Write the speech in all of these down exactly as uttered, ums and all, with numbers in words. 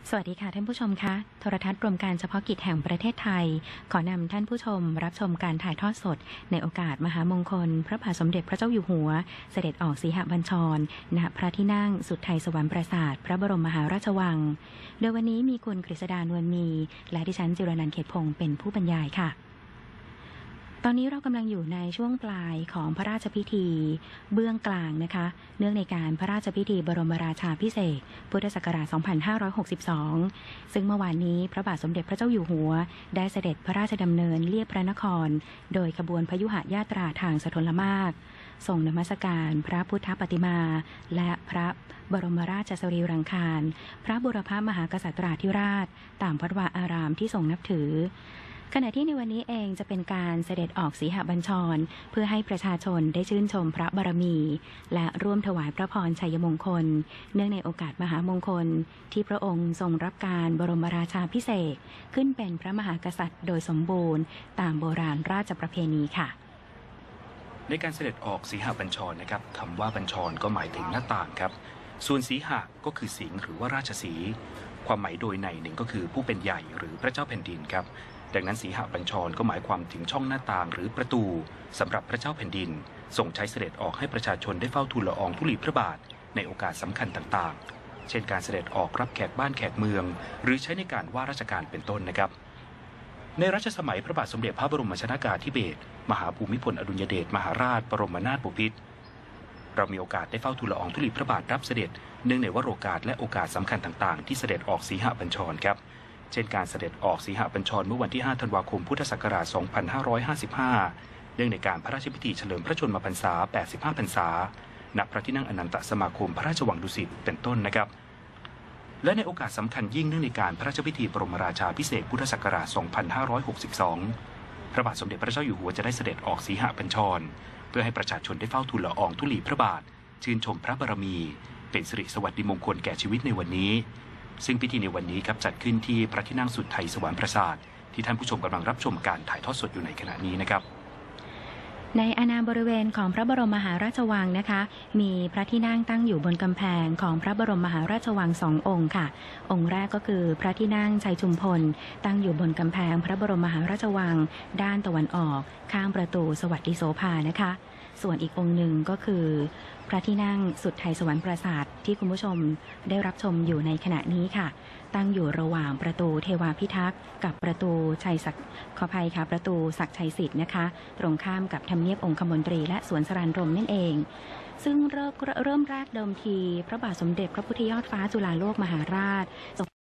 สวัสดีค่ะท่านผู้ชมคะโทรทัศน์รวมการเฉพาะกิจแห่งประเทศไทยขอนำท่านผู้ชมรับชมการถ่ายทอดสดในโอกาสมหามงคลพระบาทสมเด็จพระเจ้าอยู่หัวเสด็จออกสีหบัญชรณพระที่นั่งสุทไทยสวรรค์ปราสาทพระบรมมหาราชวังโดยวันนี้มีคุณกฤษดานวลมีและดิฉันจิรนันท์เขตพงศ์เป็นผู้บรรยายค่ะตอนนี้เรากำลังอยู่ในช่วงปลายของพระราชพิธีเบื้องกลางนะคะเนื่องในการพระราชพิธีบรมราชาภิเษกพุทธศักราช สองพันห้าร้อยหกสิบสอง ซึ่งเมื่อวานนี้พระบาทสมเด็จพระเจ้าอยู่หัวได้เสด็จพระราชดำเนินเลียบพระนครโดยขบวนพยุหญาตราทางสถลมากทรงนมัสการพระพุทธปฏิมาและพระบรมราชสรีรังคารพระบุรพมหากษัตราธิราชตามวัดวาอารามที่ทรงนับถือขณะที่ในวันนี้เองจะเป็นการเสด็จออกสีหบัญชรเพื่อให้ประชาชนได้ชื่นชมพระบารมีและร่วมถวายพระพรชัยมงคลเนื่องในโอกาสมหามงคลที่พระองค์ทรงรับการบรมราชาภิเษกขึ้นเป็นพระมหากษัตริย์โดยสมบูรณ์ตามโบราณราชประเพณีค่ะในการเสด็จออกสีหบัญชรนะครับคำว่าบัญชรก็หมายถึงหน้าต่างครับส่วนสีหะก็คือสิงห์หรือว่าราชสีห์ความหมายโดยในหนึ่งก็คือผู้เป็นใหญ่หรือพระเจ้าแผ่นดินครับดังนั้นสีหบัญชรก็หมายความถึงช่องหน้าต่างหรือประตูสำหรับพระเจ้าแผ่นดินส่งใช้เสด็จออกให้ประชาชนได้เฝ้าทูลละอองธุลีพระบาทในโอกาสสำคัญต่างๆเช่นการเสด็จออกรับแขกบ้านแขกเมืองหรือใช้ในการว่าราชการเป็นต้นนะครับในรัชสมัยพระบาทสมเด็จพระบรมชนกาธิเบศรมหาภูมิพลอดุลยเดชมหาราชบรมนาถบพิตรเรามีโอกาสได้เฝ้าทูลละอองธุลีพระบาทรับเสด็จเนื่องในวโรกาสและโอกาสสำคัญต่างๆที่เสด็จออกสีหบัญชรครับเช่นการเสด็จออกสีหบัญชรเมื่อวันที่ห้าธันวาคมพุทธศักราช สองพันห้าร้อยห้าสิบห้า เนื่องในการพระราชพิธีเฉลิมพระชนมพรรษา แปดสิบห้า พรรษา ณ พระที่นั่งอนันตสมาคมพระราชวังดุสิตเป็นต้นนะครับและในโอกาสสำคัญยิ่งเนื่องในการพระราชพิธีบรมราชาภิเษกพุทธศักราช สองพันห้าร้อยหกสิบสอง พระบาทสมเด็จพระเจ้าอยู่หัวจะได้เสด็จออกสีหบัญชรเพื่อให้ประชาชนได้เฝ้าทูลละอองธุลีพระบาทชื่นชมพระบารมีเป็นสิริสวัสดิมงคลแก่ชีวิตในวันนี้ซึ่งพิธีในวันนี้ครับจัดขึ้นที่พระที่นั่งสุทไทยสวรรค์ปราสาทที่ท่านผู้ชมกำลังรับชมการถ่ายทอดสดอยู่ในขณะนี้นะครับในอาณาบริเวณของพระบรมมหาราชวังนะคะมีพระที่นั่งตั้งอยู่บนกำแพงของพระบรมมหาราชวังสององค์ค่ะองค์แรกก็คือพระที่นั่งชัยชุมพลตั้งอยู่บนกำแพงพระบรมมหาราชวังด้านตะวันออกข้างประตูสวัสดิโสภานะคะส่วนอีกองค์หนึ่งก็คือพระที่นั่งสุทไทยสวรรค์ปราสาทที่คุณผู้ชมได้รับชมอยู่ในขณะนี้ค่ะตั้งอยู่ระหว่างประตูเทวาพิทักษ์กับประตูชัยศักดิ์ขออภัยค่ะประตูศักดิ์ชัยสิทธิ์นะคะตรงข้ามกับทำเนียบองคมนตรีและสวนสรานรมนั่นเองซึ่งเริ่มเริ่มแรกเดิมทีพระบาทสมเด็จพระพุทธยอดฟ้าจุฬาโลกมหาราชสองพัน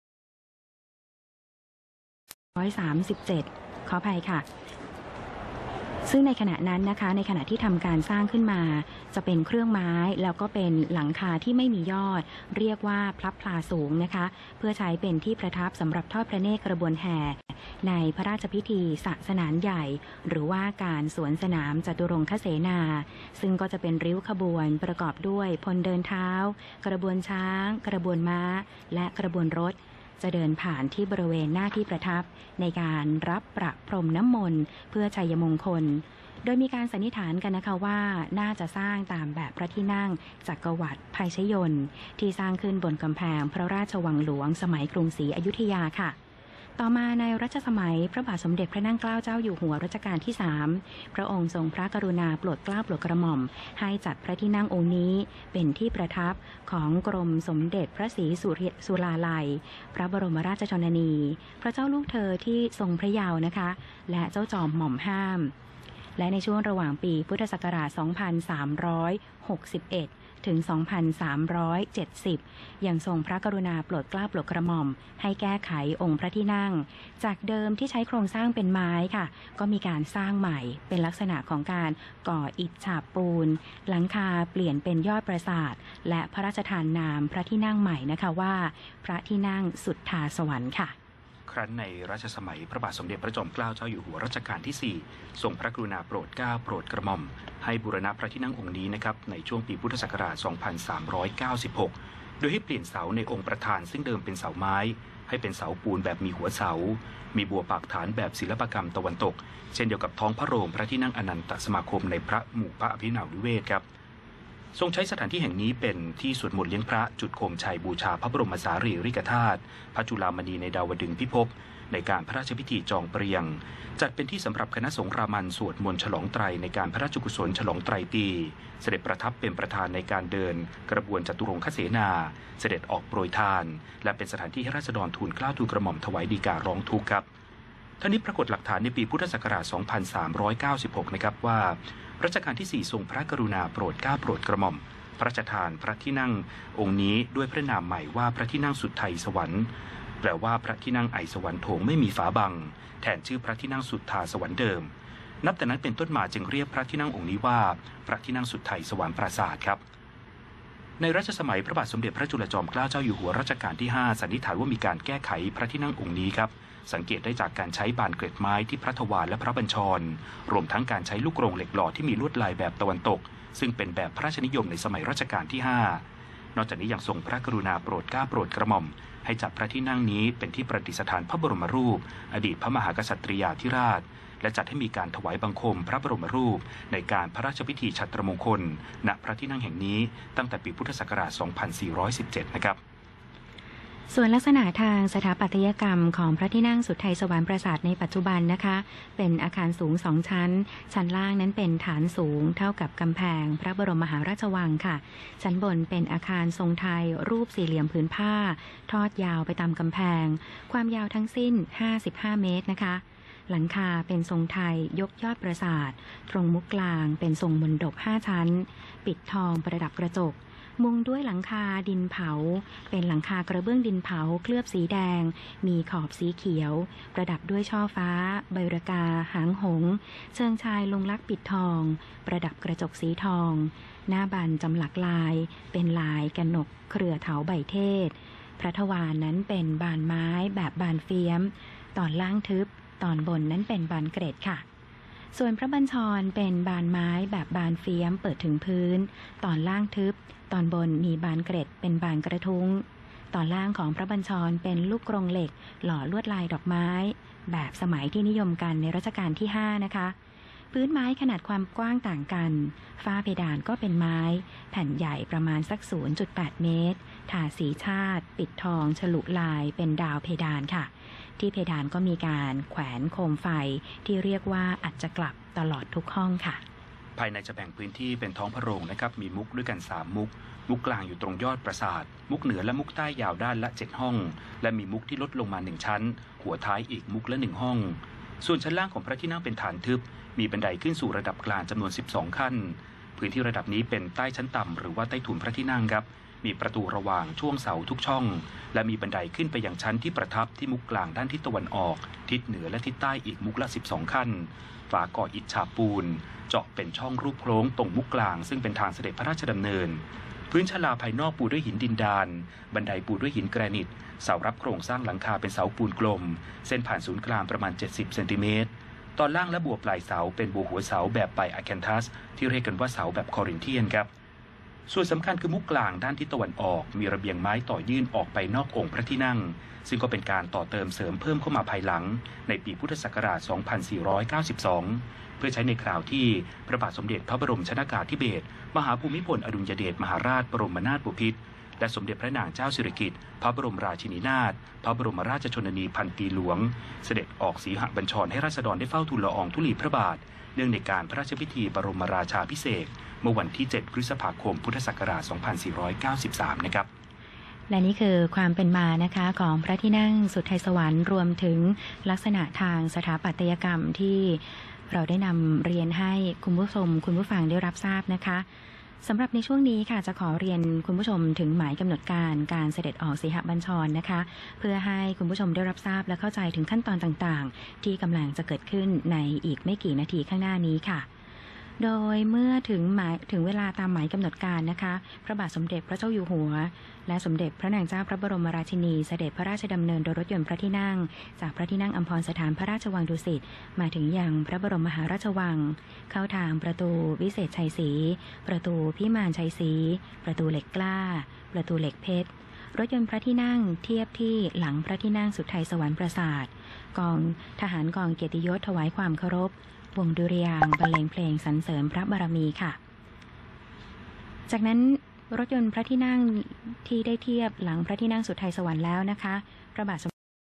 ห้าร้อยสามสิบเจ็ดขออภัยค่ะซึ่งในขณะนั้นนะคะในขณะที่ทำการสร้างขึ้นมาจะเป็นเครื่องไม้แล้วก็เป็นหลังคาที่ไม่มียอดเรียกว่าพลับพลาสูงนะคะเพื่อใช้เป็นที่ประทับสำหรับทอดพระเนตรกระบวนแห่ในพระราชพิธีสสนานใหญ่หรือว่าการสวนสนามจตุรงคเสนาซึ่งก็จะเป็นริ้วขบวนประกอบด้วยพลเดินเท้ากระบวนช้างกระบวนม้าและกระบวนรถจะเดินผ่านที่บริเวณหน้าที่ประทับในการรับประพรมน้ำมนต์เพื่อชัยมงคลโดยมีการสันนิษฐานกันนะคะว่าน่าจะสร้างตามแบบพระที่นั่งจักรวรรดิภัยชยนต์ที่สร้างขึ้นบนกำแพงพระราชวังหลวงสมัยกรุงศรีอยุธยาค่ะต่อมาในรัชสมัยพระบาทสมเด็จพระนั่งเกล้าเจ้าอยู่หัวรัชกาลที่สามพระองค์ทรงพระกรุณาโปรดเกล้าโปรดกระหม่อมให้จัดพระที่นั่งองค์นี้เป็นที่ประทับของกรมสมเด็จพระศรีสุราลัยพระบรมราชชนนีพระเจ้าลูกเธอที่ทรงพระเยาว์นะคะและเจ้าจอมหม่อมห้ามและในช่วงระหว่างปีพุทธศักราช สองพันสามร้อยหกสิบเอ็ดถึง สองพันสามร้อยเจ็ดสิบ ยังทรงพระกรุณาโปรดเกล้าโปรดกระหม่อมให้แก้ไของค์พระที่นั่งจากเดิมที่ใช้โครงสร้างเป็นไม้ค่ะก็มีการสร้างใหม่เป็นลักษณะของการก่ออิฐฉาบปูนหลังคาเปลี่ยนเป็นยอดปราสาทและพระราชทานนามพระที่นั่งใหม่นะคะว่าพระที่นั่งสุทธาสวรรค์ค่ะครั้นในรัชสมัยพระบาทสมเด็จพระจอมเกล้าเจ้าอยู่หัวรัชกาลที่สี่ทรงพระกรุณาโปรดเกล้าโปรดกระหม่อมให้บูรณะพระที่นั่งองค์นี้นะครับในช่วงปีพุทธศักราช สองพันสามร้อยเก้าสิบหก โดยให้เปลี่ยนเสาในองค์ประธานซึ่งเดิมเป็นเสาไม้ให้เป็นเสาปูนแบบมีหัวเสามีบัวปากฐานแบบศิลปกรรมตะวันตกเช่นเดียวกับท้องพระโรงพระที่นั่งอนันตสมาคมในพระหมู่พระอภินาวนิเวศครับทรงใช้สถานที่แห่งนี้เป็นที่สวดมนต์เลี้ยงพระจุดโคมชัยบูชาพระบรมสารีริกธาตุพระจุลามณีในดาวดึงส์พิภพในการพระราชพิธีจองเปรียงจัดเป็นที่สำหรับคณะสงฆ์รามันสวดมนต์ฉลองไตรในการพระราชกุศลฉลองไตรปีเสด็จประทับเป็นประธานในการเดินกระบวนจตุรงคเสนาเสด็จออกโปรยทานและเป็นสถานที่ให้ราษฎรทูลเกล้าทูลกระหม่อมถวายฎีการ้องทุกข์ครับท่านี้ปรากฏหลักฐานในปีพุทธศักราช สองพันสามร้อยเก้าสิบหก นะครับว่ารัชกาลที่ สี่ทรงพระกรุณาโปรดเกล้าโปรดกระหม่อมพระราชทานพระที่นั่งองค์นี้ด้วยพระนามใหม่ว่าพระที่นั่งสุทไทยสวรรค์แปลว่าพระที่นั่งไอสวรรค์โถงไม่มีฝาบังแทนชื่อพระที่นั่งสุทธาสวรรค์เดิมนับแต่นั้นเป็นต้นมาจึงเรียกพระที่นั่งองค์นี้ว่าพระที่นั่งสุทไทยสวรรค์ปราสาทครับในรัชสมัยพระบาทสมเด็จพระจุลจอมเกล้าเจ้าอยู่หัวรัชกาลที่ห้าสันนิษฐานว่ามีการแก้ไขพระที่นั่งองค์นี้ครับสังเกตได้จากการใช้บานเกล็ดไม้ที่พระทวารและพระบัญชรรวมทั้งการใช้ลูกกรงเหล็กหล่อที่มีลวดลายแบบตะวันตกซึ่งเป็นแบบพระราชนิยมในสมัยรัชกาลที่ห้านอกจากนี้ยังทรงพระกรุณาโปรดเกล้าโปรดกระหม่อมให้จัดพระที่นั่งนี้เป็นที่ประดิษฐานพระบรมรูปอดีตพระมหากษัตริยาธิราชและจัดให้มีการถวายบังคมพระบรมรูปในการพระราชพิธีฉัตรมงคลณพระที่นั่งแห่งนี้ตั้งแต่ปีพุทธศักราช สองพันสี่ร้อยสิบเจ็ด นะครับส่วนลักษณะทางสถาปัตยกรรมของพระที่นั่งสุทไทยสวรรค์ปราสาทในปัจจุบันนะคะเป็นอาคารสูงสองชั้นชั้นล่างนั้นเป็นฐานสูงเท่ากับกำแพงพระบรมมหาราชวังค่ะชั้นบนเป็นอาคารทรงไทยรูปสี่เหลี่ยมผืนผ้าทอดยาวไปตามกำแพงความยาวทั้งสิ้นห้าสิบห้าเมตรนะคะหลังคาเป็นทรงไทยยกยอดปราสาทตรงมุกกลางเป็นทรงมณฑปห้าชั้นปิดทองประดับกระจกมุงด้วยหลังคาดินเผาเป็นหลังคากระเบื้องดินเผาเคลือบสีแดงมีขอบสีเขียวประดับด้วยช่อฟ้าใบระกาหางหงส์เชิงชายลงลักษณ์ปิดทองประดับกระจกสีทองหน้าบานจำหลักลายเป็นลายกนกเครือเถาใบเทศพระทวารนั้นเป็นบานไม้แบบบานเฟี้ยมตอนล่างทึบตอนบนนั้นเป็นบานเกรดค่ะส่วนพระบัญชรเป็นบานไม้แบบบานเฟี้ยมเปิดถึงพื้นตอนล่างทึบตอนบนมีบานเกร็ดเป็นบานกระทุ้งตอนล่างของพระบัญชรเป็นลูกกรงเหล็กหล่อลวดลายดอกไม้แบบสมัยที่นิยมกันในรัชกาลที่ห้านะคะพื้นไม้ขนาดความกว้างต่างกันฝ้าเพดานก็เป็นไม้แผ่นใหญ่ประมาณสัก ศูนย์จุดแปด เมตรทาสีชาติปิดทองฉลุลายเป็นดาวเพดานค่ะที่เพดานก็มีการแขวนโคมไฟที่เรียกว่าอัจฉกลับตลอดทุกห้องค่ะภายในจะแบ่งพื้นที่เป็นท้องพระโรงนะครับมีมุกด้วยกันสามมุกมุกกลางอยู่ตรงยอดปราสาทมุกเหนือและมุกใต้ยาวด้านละเจ็ดห้องและมีมุกที่ลดลงมาหนึ่งชั้นหัวท้ายอีกมุกละหนึ่งห้องส่วนชั้นล่างของพระที่นั่งเป็นฐานทึบมีบันไดขึ้นสู่ระดับกลางจำนวนสิบสองขั้นพื้นที่ระดับนี้เป็นใต้ชั้นต่ำหรือว่าใต้ถุนพระที่นั่งครับมีประตูระหว่างช่วงเสาทุกช่องและมีบันไดขึ้นไปยังชั้นที่ประทับที่มุกกลางด้านทิศตะวันออกทิศเหนือและทิศใต้อีกมุกละสิบสองขั้นฝาก่ออิฐฉาบปูนเจาะเป็นช่องรูปโค้งตรงมุกกลางซึ่งเป็นทางเสด็จพระราชดำเนินพื้นชลาภายนอกปูด้วยหินดินดานบันไดปูด้วยหินแกรนิตเสารับโครงสร้างหลังคาเป็นเสาปูนกลมเส้นผ่านศูนย์กลางประมาณเจ็ดสิบเซนติเมตรตอนล่างและบัวปลายเสาเป็นบัวหัวเสาแบบไบอะแคนทัสที่เรียกกันว่าเสาแบบคอรินเทียนครับส่วนสำคัญคือมุกกลางด้านทิศตะวันออกมีระเบียงไม้ต่อยื่นออกไปนอกองค์พระที่นั่งซึ่งก็เป็นการต่อเติมเสริมเพิ่มเข้ามาภายหลังในปีพุทธศักราช สองพันสี่ร้อยเก้าสิบสอง เพื่อใช้ในคราวที่พระบาทสมเด็จพระบรมชนกาธิเบศรมหาภูมิพลอดุลยเดชมหาราชบรมนาถบพิตรและสมเด็จพระนางเจ้าสิริกิติ์พระบรมราชินีนาถพระบรมราชชนนีพันปีหลวงเสด็จออกสีหบัญชรให้ราษฎรได้เฝ้าทูลละอองธุลีพระบาทเนื่องในการพระราชพิธีบรมราชาภิเษกเมื่อวันที่เจ็ดพฤษภาคมพุทธศักราช สองพันสี่ร้อยเก้าสิบสาม นะครับและนี่คือความเป็นมานะคะของพระที่นั่งสุทไทยสวรรค์รวมถึงลักษณะทางสถาปัตยกรรมที่เราได้นำเรียนให้คุณผู้ชมคุณผู้ฟังได้รับทราบนะคะสำหรับในช่วงนี้ค่ะจะขอเรียนคุณผู้ชมถึงหมายกำหนดการการเสด็จออกสีหบัญชรนะคะเพื่อให้คุณผู้ชมได้รับทราบและเข้าใจถึงขั้นตอนต่างๆที่กำลังจะเกิดขึ้นในอีกไม่กี่นาทีข้างหน้านี้ค่ะโดยเมื่อถึงหมายถึงเวลาตามหมายกำหนดการนะคะพระบาทสมเด็จพระเจ้าอยู่หัวและสมเด็จพระนางเจ้าพระบรมราชินีเสด็จพระราชดำเนินโดยรถยนต์พระที่นั่งจากพระที่นั่งอัมพรสถานพระราชวังดุสิตมาถึงยังพระบรมมหาราชวังเข้าทางประตูวิเศษชัยศรีประตูพิมานชัยศรีประตูเหล็กกล้าประตูเหล็กเพชรรถยนต์พระที่นั่งเทียบที่หลังพระที่นั่งสุทไทยสวรรค์ปราสาทกองทหารกองเกียรติยศถวายความเคารพวงดุริยางค์บรรเลงเพลงสรรเสริญพระบารมีค่ะจากนั้นรถยนต์พระที่นั่งที่ได้เทียบหลังพระที่นั่งสุดไทยสวรรค์แล้วนะคะพระบาทสม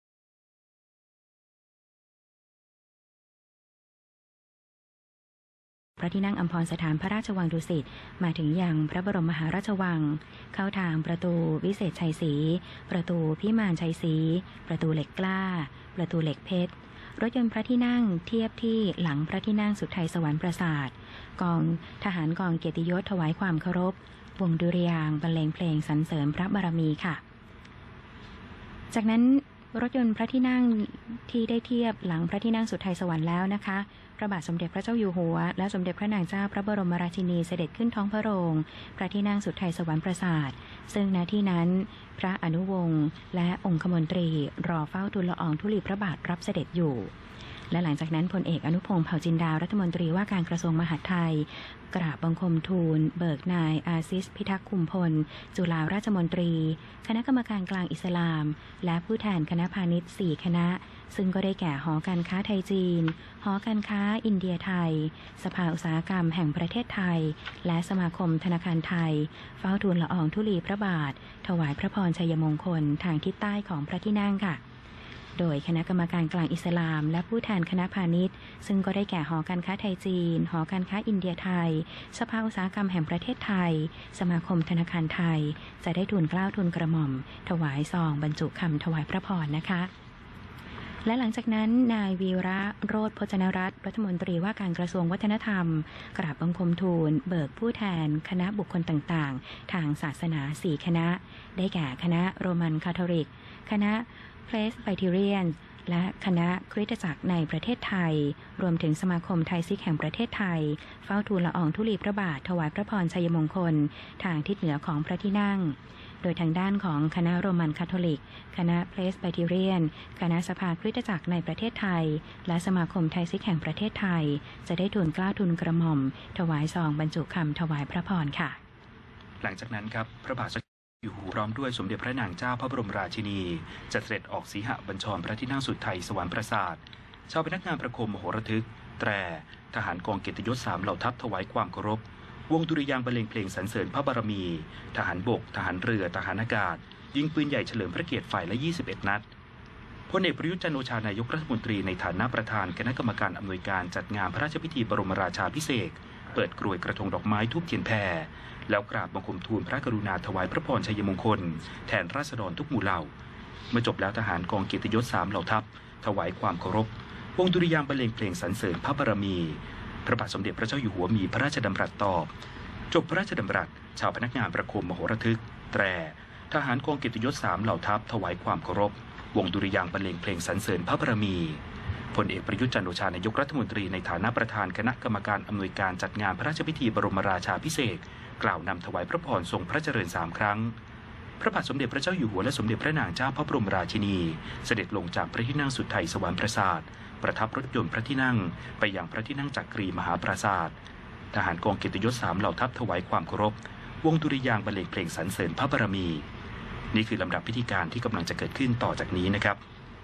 พระที่นั่งอัมพรสถานพระราชวังดุสิตมาถึงยังพระบรมมหาราชวังเข้าทางประตูวิเศษชัยศรีประตูพิมานชัยศรีประตูเหล็กกล้าประตูเหล็กเพชรรถยนต์พระที่นั่งเทียบที่หลังพระที่นั่งสุดไทยสวรรค์ปราสาทกองทหารกองเกียรติยศถวายความเคารพวงดุริยางค์บรรเลงเพลงสรรเสริญพระบารมีค่ะจากนั้นรถยนต์พระที่นั่งที่ได้เทียบหลังพระที่นั่งสุดไทยสวรรค์แล้วนะคะพระบาทสมเด็จพระเจ้าอยู่หัวและสมเด็จพระนางเจ้าพระบรมราชินีเสด็จขึ้นท้องพระโรงพระที่นั่งสุดไทยสวรรค์ปราสาทซึ่งณที่นั้นพระอนุวงศ์และองคมนตรีรอเฝ้าทูลละอองธุลีพระบาทรับเสด็จอยู่และหลังจากนั้นพลเอกอนุพงษ์เผ่าจินดารัฐมนตรีว่าการกระทรวงมหาดไทยกราบบังคมทูลเบิกนายอาซิสพิทักษ์คุมพลจุฬาราชมนตรีคณะกรรมการกลางอิสลามและผู้แทนคณะพาณิชย์สี่คณะซึ่งก็ได้แก่หอการค้าไทยจีนหอการค้าอินเดียไทยสภาอุตสาหกรรมแห่งประเทศไทยและสมาคมธนาคารไทยเฝ้าทูลละอองธุลีพระบาทถวายพระพรชัยมงคลทางทิศใต้ของพระที่นั่งค่ะโดยคณะกรรมการกลางอิสลามและผู้แทนคณะพาณิชย์ซึ่งก็ได้แก่หอการค้าไทยจีนหอการค้าอินเดียไทยสภาอุตสาหกรรมแห่งประเทศไทยสมาคมธนาคารไทยจะได้ทูลเกล้าทูลกระหม่อมถวายซองบรรจุคำถวายพระพรนะคะและหลังจากนั้นนายวีระโรจน์พจนรัตน์รัฐมนตรีว่าการกระทรวงวัฒนธรรมกราบบังคมทูลเบิกผู้แทนคณะบุคคลต่างๆทางศาสนาสี่คณะได้แก่คณะโรมันคาทอลิกคณะเพลสไบเทเรียนและคณะคริสตจักรในประเทศไทยรวมถึงสมาคมไทยซิกแห่งประเทศไทยเฝ้าทูลละอองธุลีพระบาทถวายพระพรชัยมงคลทางทิศเหนือของพระที่นั่งโดยทางด้านของคณะโรมันคาทอลิกคณะเพลสไบเทเรียนคณะสภาคริสตจักรในประเทศไทยและสมาคมไทยซิกแห่งประเทศไทยจะได้ทูลเกล้าทูลกระหม่อมถวายซองบรรจุคำถวายพระพรค่ะหลังจากนั้นครับพระบาทสมเด็จอยู่หัวพร้อมด้วยสมเด็จพระนางเจ้าพระบรมราชินีจะเสด็จออกสีหบัญชรพระที่นั่งสุดไทยสวรรค์ปราสาทชาวพนักงานประโคมมโหระทึกแตรทหารกองเกียรติยศสามเหล่าทัพถวายความเคารพวงดุริยางค์บรรเลงเพลงสรรเสริญพระบารมีทหารบกทหารเรือทหารอากาศยิงปืนใหญ่เฉลิมพระเกียรติฝ่ายละยี่สิบเอ็ดนัดพลเอกประยุทธ์จันทร์โอชานายกรัฐมนตรีในฐานะประธานคณะกรรมการอำนวยการจัดงานพระราชพิธีบรมราชาภิเษกเปิดกรวยกระทงดอกไม้ทูบเทียนแพรแล้วกราบบังคมทูลพระกรุณาถวายพระพรชัยมงคลแทนราษฎรทุกหมู่เหล่าเมื่อจบแล้วทหารกองเกียรติยศสามเหล่าทัพถวายความเคารพวงดุริยางค์บรรเลงเพลงสรรเสริญพระบารมีพระบาทสมเด็จพระเจ้าอยู่หัวมีพระราชดำรัสตอบจบพระราชดำรัสชาวพนักงานประโคมมโหระทึกแตรทหารกองเกียรติยศสามเหล่าทัพถวายความเคารพวงดุริยางค์บรรเลงเพลงสรรเสริญพระบารมีพลเอกประยุทธ์จันทร์โอชานายกรัฐมนตรีในฐานะประธานคณะกรรมการอำนวยการจัดงานพระราชพิธีบรมราชาภิเษกกล่าวนำถวายพระพรทรงพระเจริญสามครั้งพระบาทสมเด็จพระเจ้าอยู่หัวและสมเด็จพระนางเจ้าพระบรมราชินีเสด็จลงจากพระที่นั่งสุดไทยสวรรค์ปราสาทประทับรถยนต์พระที่นั่งไปยังพระที่นั่งจักรีมหาปราสาททหารกองเกียรติยศสามเหล่าทัพถวายความเคารพวงดุริยางค์บรรเลงเพลงสรรเสริญพระบารมีนี่คือลำดับพิธีการที่กำลังจะเกิดขึ้นต่อจากนี้นะครับ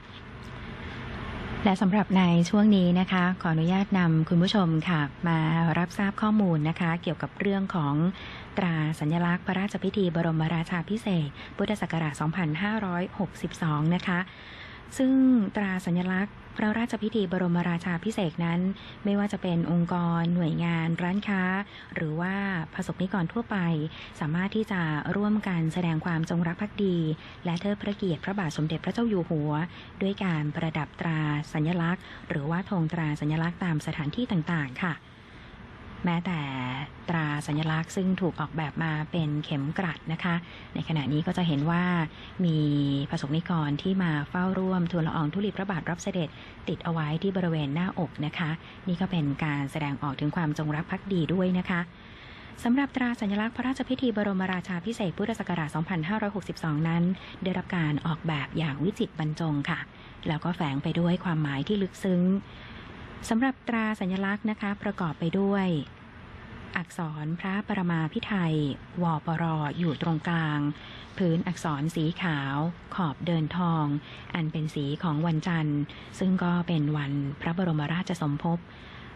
และสำหรับในช่วงนี้นะคะขออนุญาตนำคุณผู้ชมค่ะมารับทราบข้อมูลนะคะเกี่ยวกับเรื่องของตราสัญลักษณ์พระราชพิธีบรมราชาภิเษกพุทธศักราช สองพันห้าร้อยหกสิบสอง นะคะซึ่งตราสัญลักษณ์พระราชพิธีบรมราชาภิเษกนั้นไม่ว่าจะเป็นองค์กรหน่วยงานร้านค้าหรือว่าประสบนิกรทั่วไปสามารถที่จะร่วมกันแสดงความจงรักภักดีและเทิดพระเกียรติพระบาทสมเด็จพระเจ้าอยู่หัวด้วยการประดับตราสัญลักษณ์หรือว่าธงตราสัญลักษณ์ตามสถานที่ต่างๆค่ะแม้แต่ตราสัญลักษณ์ซึ่งถูกออกแบบมาเป็นเข็มกลัดนะคะในขณะนี้ก็จะเห็นว่ามีประสบนิกรที่มาเฝ้าร่วมทูลละอองธุลีพระบาทรับเสด็จติดเอาไว้ที่บริเวณหน้าอกนะคะนี่ก็เป็นการแสดงออกถึงความจงรักภักดีด้วยนะคะสำหรับตราสัญลักษณ์พระราชพิธีบรมราชาภิเษกพุทธศักราช สองพันห้าร้อยหกสิบสอง นั้นได้รับการออกแบบอย่างวิจิตรบรรจงค่ะแล้วก็แฝงไปด้วยความหมายที่ลึกซึ้งสำหรับตราสัญลักษณ์นะคะประกอบไปด้วยอักษรพระปรมาภิไธยวปรอยู่ตรงกลางพื้นอักษรสีขาวขอบเดินทองอันเป็นสีของวันจันทร์ซึ่งก็เป็นวันพระบรมราชสมภพ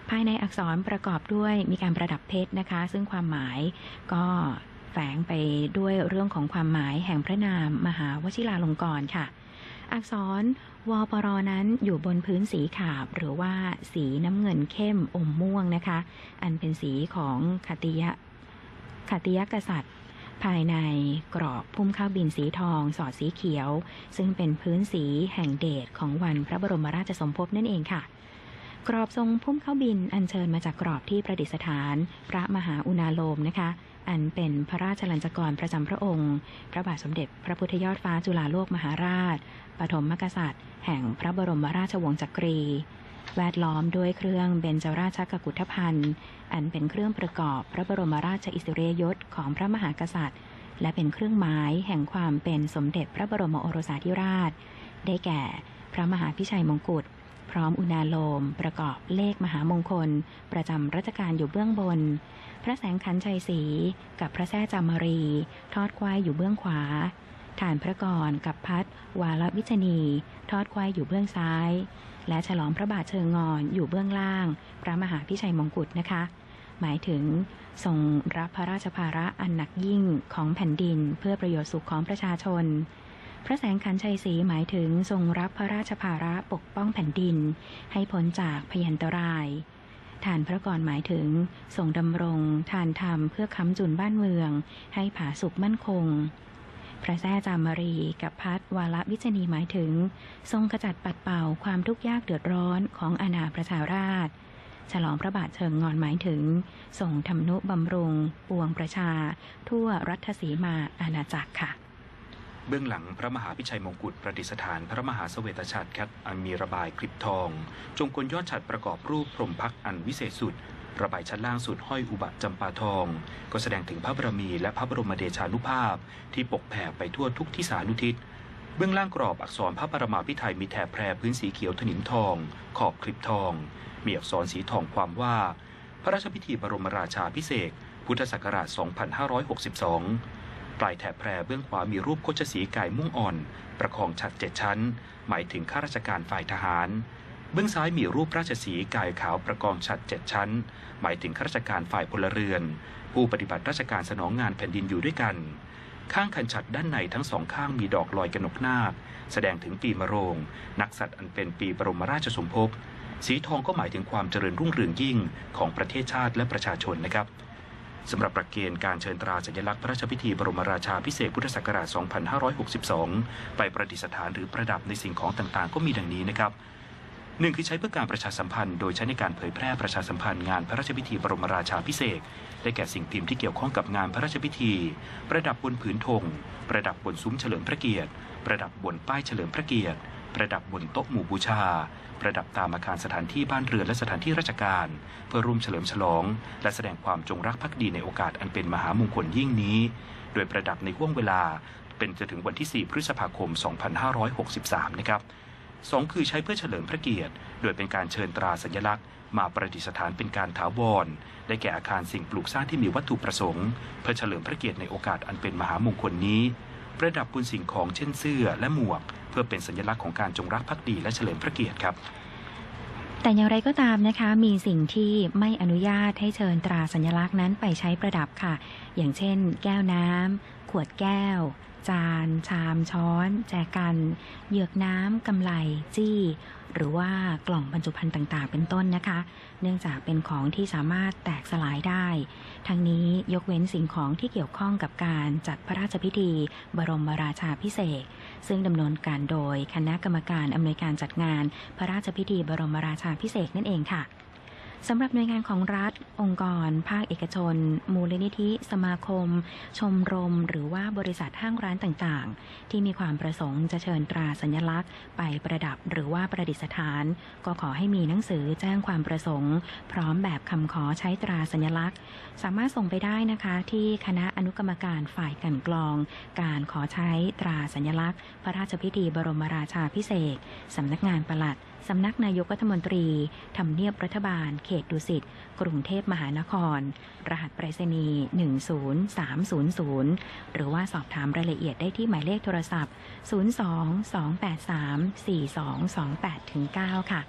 ภายในอักษรประกอบด้วยมีการประดับเพชรนะคะซึ่งความหมายก็แฝงไปด้วยเรื่องของความหมายแห่งพระนามมหาวชิราลงกรณ์ค่ะอักษรวปรนั้นอยู่บนพื้นสีขาวหรือว่าสีน้ำเงินเข้มอมม่วงนะคะอันเป็นสีของขติยะขติยกษัตริย์ภายในกรอบพุ่มข้าวบินสีทองสอดสีเขียวซึ่งเป็นพื้นสีแห่งเดชของวันพระบรมราชสมภพนั่นเองค่ะกรอบทรงพุ่มข้าวบินอัญเชิญมาจากกรอบที่ประดิษฐานพระมหาอุณาโลมนะคะอันเป็นพระราชลัญจกรประจำพระองค์พระบาทสมเด็จพระพุทธยอดฟ้าจุฬาโลกมหาราชปฐมกษัตริย์แห่งพระบรมราชวงศ์จักรีแวดล้อมด้วยเครื่องเบญจราชกุฏภัณฑ์อันเป็นเครื่องประกอบพระบรมราชอิสริยยศของพระมหากษัตริย์และเป็นเครื่องหมายแห่งความเป็นสมเด็จพระบรมโอรสาธิราชได้แก่พระมหาพิชัยมงกุฎพร้อมอุณาโลมประกอบเลขมหามงคลประจำรัชกาลอยู่เบื้องบนพระแสงขันชัยศรีกับพระแท่จามรีทอดควายอยู่เบื้องขวาฐานพระกรกับพัดวาลวิชนีทอดควายอยู่เบื้องซ้ายและฉลองพระบาทเชิงงอนอยู่เบื้องล่างพระมหาพิชัยมงกุฎนะคะหมายถึงทรงรับพระราชภาระอันหนักยิ่งของแผ่นดินเพื่อประโยชน์สุขของประชาชนพระแสงขันชัยศรีหมายถึงทรงรับพระราชภาระปกป้องแผ่นดินให้พ้นจากพยันตรายฐานพระกรหมายถึงทรงดำรงทานธรรมเพื่อค้ำจุนบ้านเมืองให้ผาสุกมั่นคงพระแท่จามรีกับพัดวาลวิชนีหมายถึงทรงขจัดปัดเป่าความทุกข์ยากเดือดร้อนของอาณาประชาราษฎร์ฉลองพระบาทเชิงงอนหมายถึงทรงทำนุบำรุงปวงประชาทั่วรัฐสีมาอาณาจักรค่ะเบื้องหลังพระมหาพิชัยมงกุฎประดิษฐานพระมหาเสวตฉัตรครับอันมีระบายคลิปทองจงกลยอดฉัตรประกอบรูปพรหมพักตร์อันวิเศษสุดระบายชั้นล่างสุดห้อยอุบะจำปาทองก็แสดงถึงพระบารมีและพระบรมเดชานุภาพที่ปกแผ่ไปทั่วทุกทิศานุทิศเบื้องล่างกรอบอักษรพระปรมาภิไธยมีแถบแพรพื้นสีเขียวถนิมทองขอบคลิปทองมีอักษรสีทองความว่าพระราชพิธีบรมราชาภิเษกพุทธศักราช สองพันห้าร้อยหกสิบสอง ปลายแถบแพรเบื้องขวามีรูปโคชสีกายม่วงอ่อนประคองฉัตรเจ็ดชั้นหมายถึงข้าราชการฝ่ายทหารเบื้องซ้ายมีรูปราชสีกายขาวประคองฉัตรเจ็ดชั้นหมายถึงข้าราชการฝ่ายพลเรือนผู้ปฏิบัติราชการสนองงานแผ่นดินอยู่ด้วยกันข้างคันฉัตรด้านในทั้งสองข้างมีดอกลอยกนกนาคแสดงถึงปีมะโรงนักษัตริย์อันเป็นปีบรมราชสมภพสีทองก็หมายถึงความเจริญรุ่งเรืองยิ่งของประเทศชาติและประชาชนนะครับสำหรับประเกณฑ์การเชิญตราสัญลักษณ์พระราชพิธีบรมราชาภิเษกพุทธศักราช สองพันห้าร้อยหกสิบสอง ไปประดิษฐานหรือประดับในสิ่งของต่างๆก็มีดังนี้นะครับหนึ่งคือใช้เพื่อการประชาสัมพันธ์โดยใช้ในการเผยแพร่ประชาสัมพันธ์งานพระราชพิธีบรมราชาภิเษกได้แก่สิ่งพิมพ์ที่เกี่ยวข้องกับงานพระราชพิธีประดับบนผืนธงประดับบนซุ้มเฉลิมพระเกียรติประดับบนป้ายเฉลิมพระเกียรติประดับบนโต๊ะหมู่บูชาประดับตามอาคารสถานที่บ้านเรือนและสถานที่ราชการเพื่อร่วมเฉลิมฉลองและแสดงความจงรักภักดีในโอกาสอันเป็นมหามงคลยิ่งนี้โดยประดับในห่วงเวลาเป็นจนถึงวันที่สี่พฤษภาคมสองพันห้าร้อยหกสิบสามนะครับสองคือใช้เพื่อเฉลิมพระเกียรติโดยเป็นการเชิญตราสัญลักษณ์มาประดิษฐานเป็นการถาวรได้แก่อาคารสิ่งปลูกสร้างที่มีวัตถุประสงค์เพื่อเฉลิมพระเกียรติในโอกาสอันเป็นมหามงคลนี้ประดับบนสิ่งของเช่นเสื้อและหมวกเพื่อเป็นสัญลักษณ์ของการจงรักภักดีและเฉลิมพระเกียรติครับแต่อย่างไรก็ตามนะคะมีสิ่งที่ไม่อนุญาตให้เชิญตราสัญลักษณ์นั้นไปใช้ประดับค่ะอย่างเช่นแก้วน้ำขวดแก้วจานชามช้อนแจกันเหยือกน้ำกำไลจี้หรือว่ากล่องบรรจุภัณฑ์ต่างๆเป็นต้นนะคะเนื่องจากเป็นของที่สามารถแตกสลายได้ทั้งนี้ยกเว้นสิ่งของที่เกี่ยวข้องกับการจัดพระราชพิธีบรมราชาภิเษกซึ่งดำเนินการโดยคณะกรรมการอำนวยการจัดงานพระราชพิธีบรมราชาภิเษกนั่นเองค่ะสำหรับหน่วยงานของรัฐองค์กรภาคเอกชนมูลนิธิสมาคมชมรมหรือว่าบริษัทห้างร้านต่างๆที่มีความประสงค์จะเชิญตราสัญลักษณ์ไปประดับหรือว่าประดิษฐานก็ขอให้มีหนังสือแจ้งความประสงค์พร้อมแบบคำขอใช้ตราสัญลักษณ์สามารถส่งไปได้นะคะที่คณะอนุกรรมการฝ่ายกลั่นกรองการขอใช้ตราสัญลักษณ์พระราชพิธีบรมราชาภิเษกสำนักงานปลัดสำนักนายกรัฐมนตรีทำเนียบรัฐบาลเขตดุสิตกรุงเทพมหานครรหัสไปรษณีย์หนึ่ง ศูนย์ สาม ศูนย์ ศูนย์หรือว่าสอบถามรายละเอียดได้ที่หมายเลขโทรศัพท์ศูนย์ สอง สอง แปด สาม สี่ สอง สอง แปด เก้า ค่ะ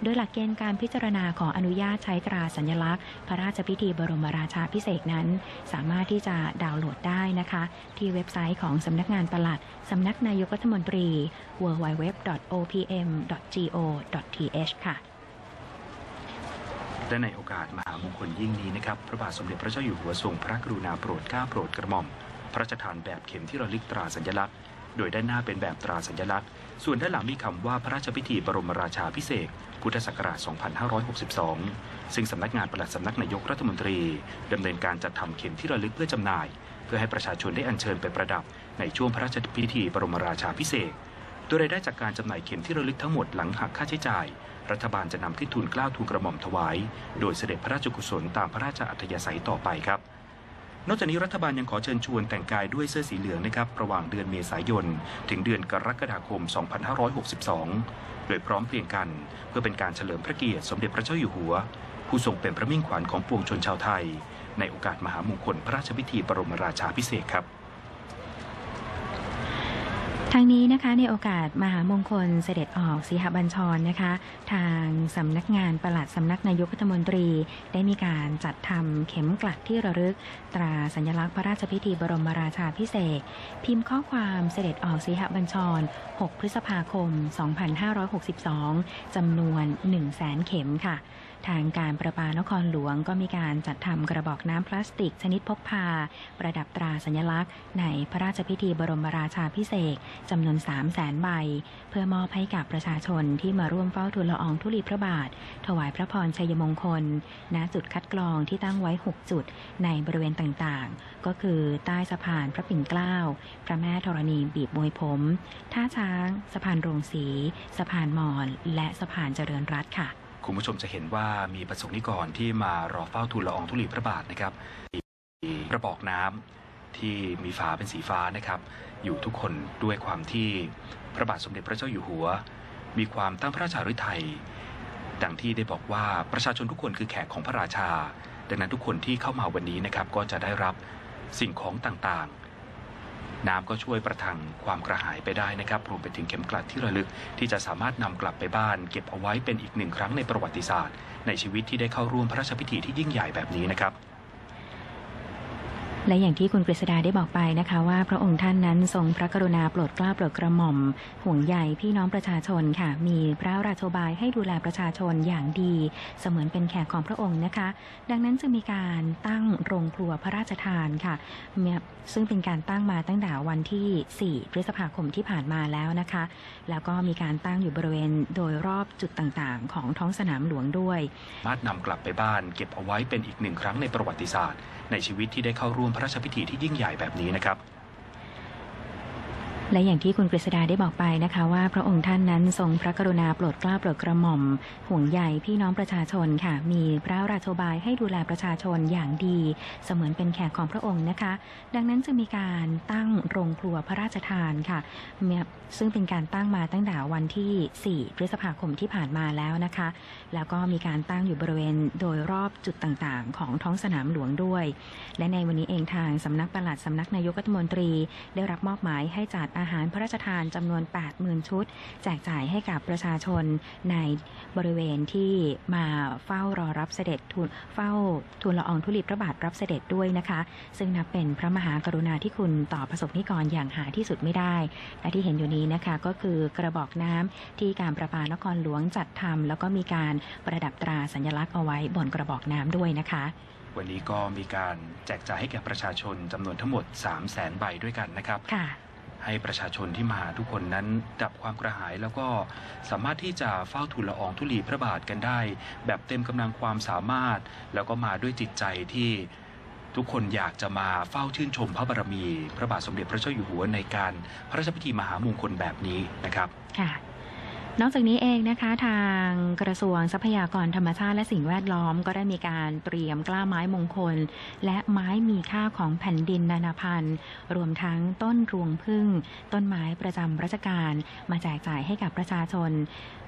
โดยหลักเกณฑ์การพิจารณาขออนุญาตใช้ตราสัญลักษณ์พระราชพิธีบรมราชาภิเษกนั้นสามารถที่จะดาวน์โหลดได้นะคะที่เว็บไซต์ของสำนักงานปลัดสำนักนายกรัฐมนตรี ดับเบิลยู ดับเบิลยู ดับเบิลยู ดอท โอ พี เอ็ม ดอท จี โอ ดอท ที เอช ค่ะและในโอกาสมหามงคลยิ่งนี้นะครับพระบาทสมเด็จพระเจ้าอยู่หัวทรงพระกรุณาโปรดเกล้าโปรดกระหม่อมพระราชทานแบบเข็มที่ระลึกตราสัญลักษณ์โดยด้านหน้าเป็นแบบตราสัญลักษณ์ส่วนด้านหลังมีคำว่าพระราชพิธีบรมราชาภิเษกพุทธศักราช สองพันห้าร้อยหกสิบสอง ซึ่งสำนักงานปลัดสำนักนายกรัฐมนตรีดำเนินการจัดทำเข็มที่ระลึกเพื่อจำหน่ายเพื่อให้ประชาชนได้อัญเชิญไปประดับในช่วงพระราชพิธีบรมราชาภิเษกโดยรายได้จากการจำหน่ายเข็มที่ระลึกทั้งหมดหลังหักค่าใช้จ่ายรัฐบาลจะนำขึ้นทูลเกล้าทูลกระหม่อมถวายโดยเสด็จพระราชกุศลตามพระราชอัธยาศัยต่อไปครับนอกจากนี้รัฐบาลยังขอเชิญชวนแต่งกายด้วยเสื้อสีเหลืองนะครับระหว่างเดือนเมษายนถึงเดือนกรกฎาคม สองพันห้าร้อยหกสิบสอง โดยพร้อมเพรียงกันเพื่อเป็นการเฉลิมพระเกียรติสมเด็จพระเจ้าอยู่หัวผู้ทรงเป็นพระมิ่งขวัญของปวงชนชาวไทยในโอกาสมหามงคลพระราชพิธีบรมราชาภิเษกครับทางนี้นะคะในโอกาสมหามงคลเสด็จออกสีหบัญชรนะคะทางสำนักงานปลัดสำนักนายกรัฐมนตรีได้มีการจัดทำเข็มกลัดที่ระลึกตราสัญลักษณ์พระราชพิธีบรมราชาภิเษกพิมพ์ข้อความเสด็จออกสีหบัญชร หก พฤษภาคม สองพันห้าร้อยหกสิบสอง จำนวน หนึ่งแสน เข็มค่ะทางการประปานครหลวงก็มีการจัดทำกระบอกน้ำพลาสติกชนิดพกพาประดับตราสัญลักษณ์ในพระราชพิธีบรมราชาภิเษกจำนวน สามแสน ใบเพื่อมอบให้กับประชาชนที่มาร่วมเฝ้าทูลละอองธุลีพระบาทถวายพระพรชัยมงคลณจุดคัดกรองที่ตั้งไว้หกจุดในบริเวณต่างๆก็คือใต้สะพานพระปิ่นเกล้าพระแม่ธรณีบีบมวยผมท่าช้างสะพานโรงสีสะพานมอญและสะพานเจริญรัตน์ค่ะคุณผู้ชมจะเห็นว่ามีประสงค์นิกรที่มารอเฝ้าทูลละอองธุลีพระบาทนะครับมีกระบอกน้ำที่มีฝาเป็นสีฟ้านะครับอยู่ทุกคนด้วยความที่พระบาทสมเด็จพระเจ้าอยู่หัวมีความตั้งพระราชาฤทัยดังที่ได้บอกว่าประชาชนทุกคนคือแขกของพระราชาดังนั้นทุกคนที่เข้ามาวันนี้นะครับก็จะได้รับสิ่งของต่างๆน้ำก็ช่วยประทังความกระหายไปได้นะครับรวมไปถึงเข็มกลัดที่ระลึกที่จะสามารถนำกลับไปบ้านเก็บเอาไว้เป็นอีกหนึ่งครั้งในประวัติศาสตร์ในชีวิตที่ได้เข้าร่วมพระราชพิธีที่ยิ่งใหญ่แบบนี้นะครับและอย่างที่คุณกฤษดาได้บอกไปนะคะว่าพระองค์ท่านนั้นทรงพระกรุณาโปรดเกล้าโปรดกระหม่อมห่วงใยพี่น้องประชาชนค่ะมีพระราโชบายให้ดูแลประชาชนอย่างดีเสมือนเป็นแขกของพระองค์นะคะดังนั้นจึงมีการตั้งโรงครัวพระราชทานค่ะซึ่งเป็นการตั้งมาตั้งแต่วันที่สี่พฤษภาคมที่ผ่านมาแล้วนะคะแล้วก็มีการตั้งอยู่บริเวณโดยรอบจุดต่างๆของท้องสนามหลวงด้วยสามารถนำกลับไปบ้านเก็บเอาไว้เป็นอีกหนึ่งครั้งในประวัติศาสตร์ในชีวิตที่ได้เข้าร่วมพระราชพิธีที่ยิ่งใหญ่แบบนี้นะครับและอย่างที่คุณกฤษดาได้บอกไปนะคะว่าพระองค์ท่านนั้นทรงพระกรุณาโปรดเกล้าโปรดกระหม่อมห่วงใยพี่น้องประชาชนค่ะมีพระราโชบายให้ดูแลประชาชนอย่างดีเสมือนเป็นแขกของพระองค์นะคะดังนั้นจึงมีการตั้งโรงครัวพระราชทานค่ะซึ่งเป็นการตั้งมาตั้งแต่วันที่สี่พฤษภาคมที่ผ่านมาแล้วนะคะแล้วก็มีการตั้งอยู่บริเวณโดยรอบจุดต่างๆของท้องสนามหลวงด้วยและในวันนี้เองทางสำนักปลัดสำนักนายกรัฐมนตรีได้รับมอบหมายให้จัดอาหารพระราชทานจำนวน แปดหมื่น ชุดแจกจ่ายให้กับประชาชนในบริเวณที่มาเฝ้ารอรับเสด็จทูลเฝ้าทูลละอองธุลีพระบาทรับเสด็จด้วยนะคะซึ่งนับเป็นพระมหากรุณาธิคุณต่อประสบนิกรอย่างหาที่สุดไม่ได้และที่เห็นอยู่นี้นะคะก็คือกระบอกน้ำที่การประปานครหลวงจัดทำแล้วก็มีการประดับตราสัญลักษณ์เอาไว้บนกระบอกน้ำด้วยนะคะวันนี้ก็มีการแจกจ่ายให้แก่ประชาชนจำนวนทั้งหมด สามแสน ใบด้วยกันนะครับค่ะให้ประชาชนที่มาทุกคนนั้นดับความกระหายแล้วก็สามารถที่จะเฝ้าทูลละอองธุลีพระบาทกันได้แบบเต็มกำลังความสามารถแล้วก็มาด้วยจิตใจที่ทุกคนอยากจะมาเฝ้าชื่นชมพระบารมีพระบาทสมเด็จพระเจ้าอยู่หัวในการพระราชพิธีมหามงคลแบบนี้นะครับค่ะนอกจากนี้เองนะคะทางกระทรวงทรัพยากรธรรมชาติและสิ่งแวดล้อมก็ได้มีการเตรียมกล้าไม้มงคลและไม้มีค่าของแผ่นดินนานาพันธุ์รวมทั้งต้นรวงผึ้งต้นไม้ประจำราชการมาแจกจ่ายให้กับประชาชน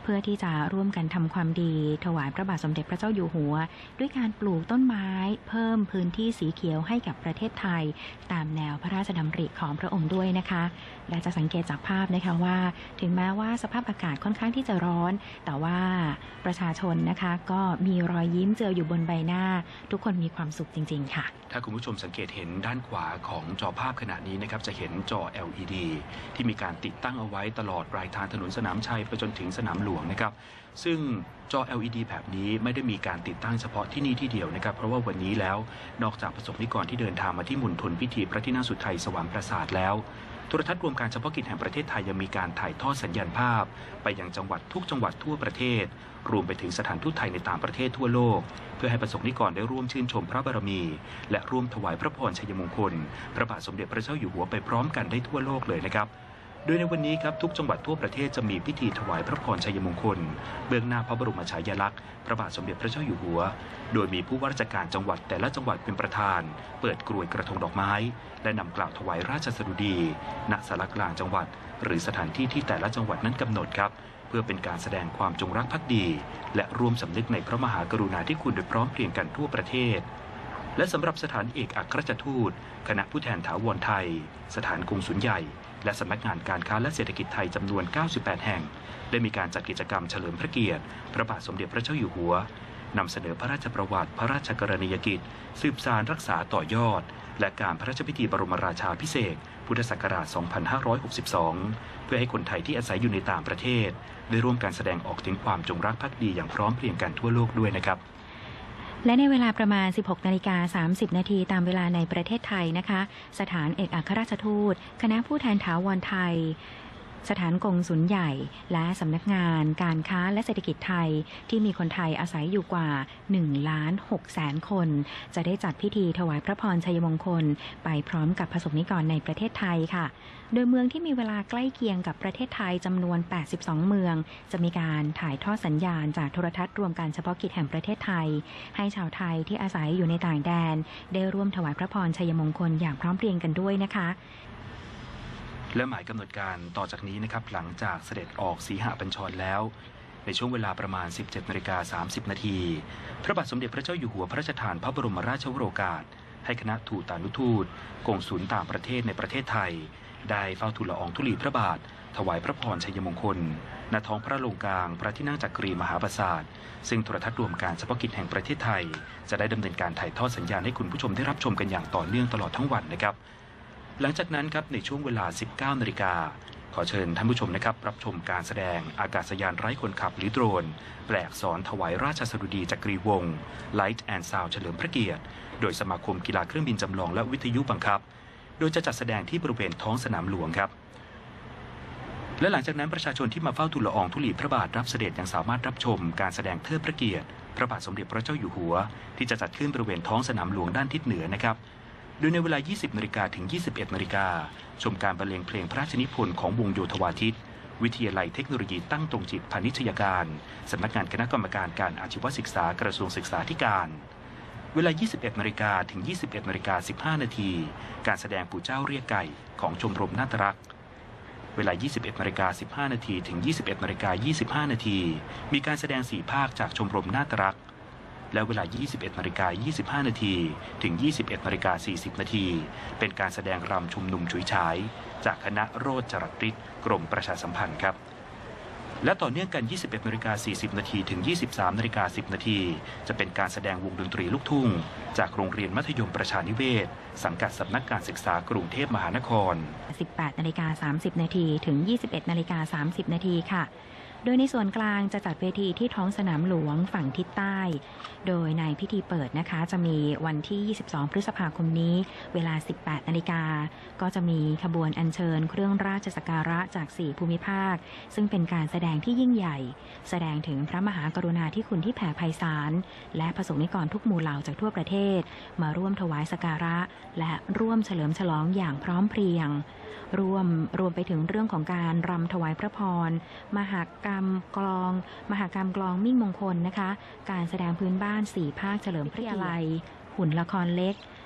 เพื่อที่จะร่วมกันทำความดีถวายพระบาทสมเด็จพระเจ้าอยู่หัวด้วยการปลูกต้นไม้เพิ่มพื้นที่สีเขียวให้กับประเทศไทยตามแนวพระราชดำริของพระองค์ด้วยนะคะและจะสังเกตจากภาพนะคะว่าถึงแม้ว่าสภาพอากาศค่อนข้างที่จะร้อนแต่ว่าประชาชนนะคะก็มีรอยยิ้มเจืออยู่บนใบหน้าทุกคนมีความสุขจริงๆค่ะถ้าคุณผู้ชมสังเกตเห็นด้านขวาของจอภาพขณะนี้นะครับจะเห็นจอ แอล อี ดี ที่มีการติดตั้งเอาไว้ตลอดรายทางถนนสนามชัยไปจนถึงสนามหลวงนะครับซึ่งจอ แอล อี ดี แบบนี้ไม่ได้มีการติดตั้งเฉพาะที่นี่ที่เดียวนะครับเพราะว่าวันนี้แล้วนอกจากประสบนิกรที่เดินทางมาที่มณฑลพิธีพระที่นั่งสุทัยสวรรค์ปราสาทแล้วโทรทัศน์รวมการเฉพาะกิจแห่งประเทศไทยยังมีการถ่ายทอดสัญญาณภาพไปยังจังหวัดทุกจังหวัดทั่วประเทศรวมไปถึงสถานทูตไทยในต่างประเทศทั่วโลกเพื่อให้ประสบนิกรได้ร่วมชื่นชมพระบารมีและร่วมถวายพระพรชัยมงคลพระบาทสมเด็จพระเจ้าอยู่หัวไปพร้อมกันได้ทั่วโลกเลยนะครับโดยในวันนี้ครับทุกจังหวัดทั่วประเทศจะมีพิธีถวายพระพรชัยมงคลเบื้องหน้าพระบรมฉายาลักษณ์พระบาทสมเด็จพระเจ้าอยู่หัวโดยมีผู้ว่าราชการจังหวัดแต่ละจังหวัดเป็นประธานเปิดกรวยกระทงดอกไม้และนำกล่าวถวายราชสดุดีณศาลากลางจังหวัดหรือสถานที่ที่แต่ละจังหวัดนั้นกำหนดครับเพื่อเป็นการแสดงความจงรักภักดีและร่วมสำนึกในพระมหากรุณาธิคุณโดยพร้อมเพรียงกันทั่วประเทศและสำหรับสถานเอกอัครราชทูตคณะผู้แทนถาวรไทยสถานกงสุลใหญ่และสำนักงานการค้าและเศรษฐกิจไทยจำนวนเก้าสิบแปดแห่งได้มีการจัดกิจกรรมเฉลิมพระเกียรติพระบาทสมเด็จพระเจ้าอยู่หัวนำเสนอพระราชประวัติพระราชกรณียกิจสืบสานรักษาต่อยอดและการพระราชพิธีบรมราชาภิเษกพุทธศักราช สองพันห้าร้อยหกสิบสอง เพื่อให้คนไทยที่อาศัยอยู่ในต่างประเทศได้ร่วมการแสดงออกถึงความจงรักภักดีอย่างพร้อมเพรียงกันทั่วโลกด้วยนะครับและในเวลาประมาณ สิบหกนาฬิกาสามสิบนาทีตามเวลาในประเทศไทยนะคะสถานเอกอัครราชทูตคณะผู้แทนถาวรไทยสถานกงสุลใหญ่และสำนักงานการค้าและเศรษฐกิจไทยที่มีคนไทยอาศัยอยู่กว่าหนึ่งล้านหกแสนคนจะได้จัดพิธีถวายพระพรชัยมงคลไปพร้อมกับประสบนิกรในประเทศไทยค่ะโดยเมืองที่มีเวลาใกล้เคียงกับประเทศไทยจำนวนแปดสิบสองเมืองจะมีการถ่ายทอดสัญญาณจากโทรทัศน์รวมการเฉพาะกิจแห่งประเทศไทยให้ชาวไทยที่อาศัยอยู่ในต่างแดนได้ร่วมถวายพระพรชัยมงคลอย่างพร้อมเพรียงกันด้วยนะคะและหมายกำหนดการต่อจากนี้นะครับหลังจากเสด็จออกสีหบัญชรแล้วในช่วงเวลาประมาณ สิบเจ็ดนาฬิกาสามสิบนาทีพระบาทสมเด็จพระเจ้าอยู่หัวพระราชทานพระบรมราชวโรกาสให้คณะทูตานุทูตกงสุลต่างประเทศในประเทศไทยได้เฝ้าทูลละอองธุลีพระบาทถวายพระพรชัยมงคลณท้องพระโรงกลางพระที่นั่งจักรีมหาปราสาทซึ่งโทรทัศน์รวมการเฉพาะกิจแห่งประเทศไทยจะได้ดำเนินการถ่ายทอดสัญญาณให้คุณผู้ชมได้รับชมกันอย่างต่อเนื่องตลอดทั้งวันนะครับหลังจากนั้นครับในช่วงเวลา สิบเก้านาฬิกาขอเชิญท่านผู้ชมนะครับรับชมการแสดงอากาศยานไร้คนขับหรือโดรนแปลอักษรถวายราชสดุดีจักรีวงศ์ Light and Sound เฉลิมพระเกียรติโดยสมาคมกีฬาเครื่องบินจำลองและวิทยุบังคับโดยจะจัดแสดงที่บริเวณท้องสนามหลวงครับและหลังจากนั้นประชาชนที่มาเฝ้าทูลละอองธุลีพระบาทรับเสด็จยังสามารถรับชมการแสดงเทิดพระเกียรติพระบาทสมเด็จพระเจ้าอยู่หัวที่จะจัดขึ้นบริเวณท้องสนามหลวงด้านทิศเหนือนะครับโดยในเวลา ยี่สิบนาฬิกาถึง ยี่สิบเอ็ดนาฬิกาชมการบรรเลงเพลงพระราชนิพนธ์ของวงโยธวาทิตวิทยาลัยเทคโนโลยีตั้งตรงจิตพาณิชยการสำนักงานคณะกรรมการการอาชีวศึกษากระทรวงศึกษาธิการเวลา ยี่สิบเอ็ดนาฬิกาถึง ยี่สิบเอ็ดนาฬิกาสิบห้านาทีการแสดงปู่เจ้าเรียกไก่ของชมรมนาฏรักษ์เวลา ยี่สิบเอ็ดนาฬิกาสิบห้านาทีถึง ยี่สิบเอ็ดนาฬิกายี่สิบห้านาทีมีการแสดงสี่ภาคจากชมรมนาฏรักษ์และเวลา ยี่สิบเอ็ดนาฬิกายี่สิบห้านาทีถึง ยี่สิบเอ็ดนาฬิกาสี่สิบนาทีเป็นการแสดงรำชุมนุมฉุยฉายจากคณะโรจรัตฤทธิ์กรมประชาสัมพันธ์ครับและต่อเนื่องกัน ยี่สิบเอ็ดนาฬิกาสี่สิบนาทีถึง ยี่สิบสามนาฬิกาสิบนาทีจะเป็นการแสดงวงดนตรีลูกทุ่งจากโรงเรียนมัธยมประชานิเวศสังกัดสำนักการศึกษากรุงเทพมหานครสิบแปดนาฬิกาสามสิบนาทีถึง ยี่สิบเอ็ดนาฬิกาสามสิบนาทีค่ะโดยในส่วนกลางจะจัดเวทีที่ท้องสนามหลวงฝั่งทิศใต้โดยในพิธีเปิดนะคะจะมีวันที่ยี่สิบสองพฤษภาคมนี้เวลา สิบแปดนาฬิกาก็จะมีขบวนอัญเชิญเครื่องราชสักการะจากสี่ภูมิภาคซึ่งเป็นการแสดงที่ยิ่งใหญ่แสดงถึงพระมหากรุณาธิคุณที่แผ่ไพศาลและประสงค์นิกรทุกหมู่เหล่าจากทั่วประเทศมาร่วมถวายสักการะและร่วมเฉลิมฉลองอย่างพร้อมเพรียงรวมรวมไปถึงเรื่องของการรำถวายพระพรมหกรรมกลองมหกรรมกลองมิ่งมงคลนะคะการแสดงพื้นบ้านสี่ภาคเฉลิมพระเกียรติหุ่นละครเล็ก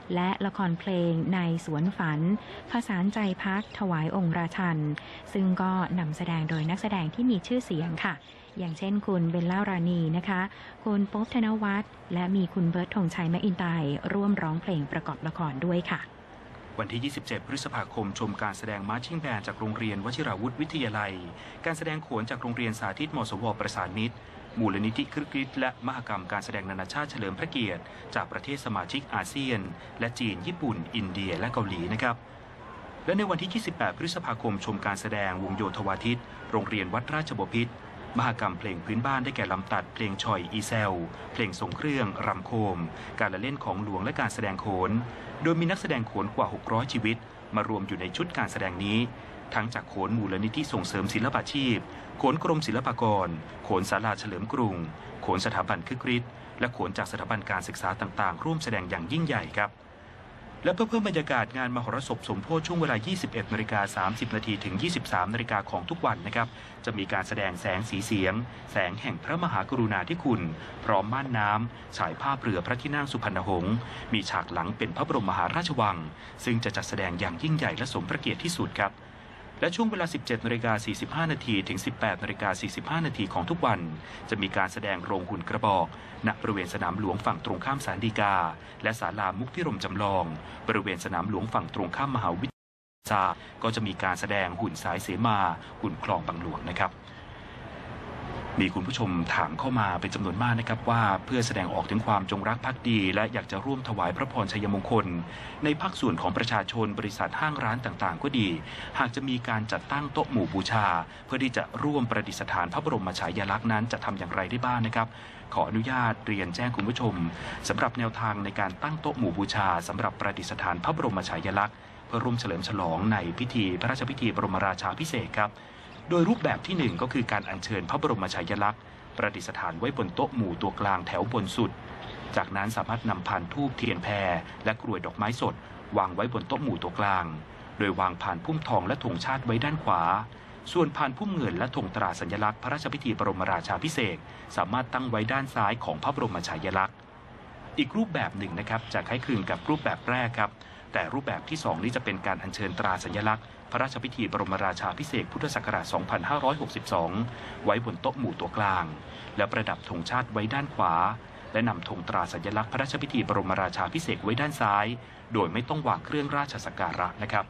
และละครเพลงในสวนฝันผสานใจพักถวายองค์ราชันซึ่งก็นำแสดงโดยนักแสดงที่มีชื่อเสียงค่ะอย่างเช่นคุณเบลล่ารานีนะคะคุณโป๊ปธนวัฒน์และมีคุณเบิร์ตธงชัยแมคอินไตร์ร่วมร้องเพลงประกอบละครด้วยค่ะวันที่ ยี่สิบเจ็ด พฤษภาคมชมการแสดงมาร์ชชิ่งแบนด์จากโรงเรียนวชิราวุธวิทยาลัยการแสดงโขนจากโรงเรียนสาธิตมสวประสานมิตรมูลนิธิครึกฤทธิ์และมหกรรมการแสดงนานาชาติเฉลิมพระเกียรติจากประเทศสมาชิกอาเซียนและจีนญี่ปุ่นอินเดียและเกาหลีนะครับและในวันที่ ยี่สิบแปด พฤษภาคมชมการแสดงวงโยธวาทิตโรงเรียนวัดราชบพิตรมหกรรมเพลงพื้นบ้านได้แก่ลำตัดเพลงชอยอีเซลเพลงทรงเครื่องรำโคมการละเล่นของหลวงและการแสดงโขนโดยมีนักแสดงโขนกว่าหกร้อยชีวิตมารวมอยู่ในชุดการแสดงนี้ทั้งจากโขนมูลนิธิส่งเสริมศิลปาชีพโขนกรมศิลปากรโขนศาลาเฉลิมกรุงโขนสถาบันคึกฤทธิ์และโขนจากสถาบันการศึกษาต่างๆร่วมแสดงอย่างยิ่งใหญ่ครับและเพื่อเพิ่มบรรยากาศงานมหรสพสมโพธิช่วงเวลา ยี่สิบเอ็ดนาฬิกาสามสิบนาทีถึง ยี่สิบสามนาฬิกาของทุกวันนะครับจะมีการแสดงแสงสีเสียงแสงแห่งพระมหากรุณาธิคุณพร้อมม่านน้ำฉายภาพเรือพระที่นั่งสุพรรณหงษ์มีฉากหลังเป็นพระบรมมหาราชวังซึ่งจะจัดแสดงอย่างยิ่งใหญ่และสมพระเกียรติที่สุดครับและช่วงเวลา สิบเจ็ดนาฬิกาสี่สิบห้านาทีถึง สิบแปดนาฬิกาสี่สิบห้านาทีของทุกวันจะมีการแสดงโรงหุ่นกระบอกณบริเวณสนามหลวงฝั่งตรงข้ามศาลฎีกาและศาลามุกพิรมจำลองบริเวณสนามหลวงฝั่งตรงข้ามมหาวิทยาลัยก็จะมีการแสดงหุ่นสายเสมาหุ่นคลองบางหลวงนะครับมีคุณผู้ชมถามเข้ามาเป็นจำนวนมากนะครับว่าเพื่อแสดงออกถึงความจงรักภักดีและอยากจะร่วมถวายพระพรชัยมงคลในภาคส่วนของประชาชนบริษัทห้างร้านต่างๆก็ดีหากจะมีการจัดตั้งโต๊ะหมู่บูชาเพื่อที่จะร่วมประดิษฐานพระบรมฉายาลักษณ์นั้นจะทำอย่างไรได้บ้างนะครับขออนุญาตเรียนแจ้งคุณผู้ชมสำหรับแนวทางในการตั้งโต๊ะหมู่บูชาสำหรับประดิษฐานพระบรมฉายาลักษณ์เพื่อร่วมเฉลิมฉลองในพิธีพระราชพิธีบรมราชาภิเษกครับโดยรูปแบบที่หนึ่งก็คือการอัญเชิญพระบรมฉายาลักษณ์ประดิษฐานไว้บนโต๊ะหมู่ตัวกลางแถวบนสุดจากนั้นสามารถนำพานธูปเทียนแพรและกรวยดอกไม้สดวางไว้บนโต๊ะหมู่ตัวกลางโดยวางพานพุ่มทองและธงชาติไว้ด้านขวาส่วนพานพุ่มเงินและธงตราสัญลักษณ์พระราชพิธีบรมราชาภิเษกสามารถตั้งไว้ด้านซ้ายของพระบรมฉายาลักษณ์อีกรูปแบบหนึ่งนะครับจะคล้ายคลึงกับรูปแบบแรกครับแต่รูปแบบที่สองนี้จะเป็นการอัญเชิญตราสัญลักษณ์พระราชพิธีบรมราชาภิเษกพุทธศักราช สองพันห้าร้อยหกสิบสอง ไว้บนโต๊ะหมู่ตัวกลางและประดับธงชาติไว้ด้านขวาและนำธงตราสัญลักษณ์พระราชพิธีบรมราชาภิเษกไว้ด้านซ้ายโดยไม่ต้องวางเครื่องราชสักการะนะครับ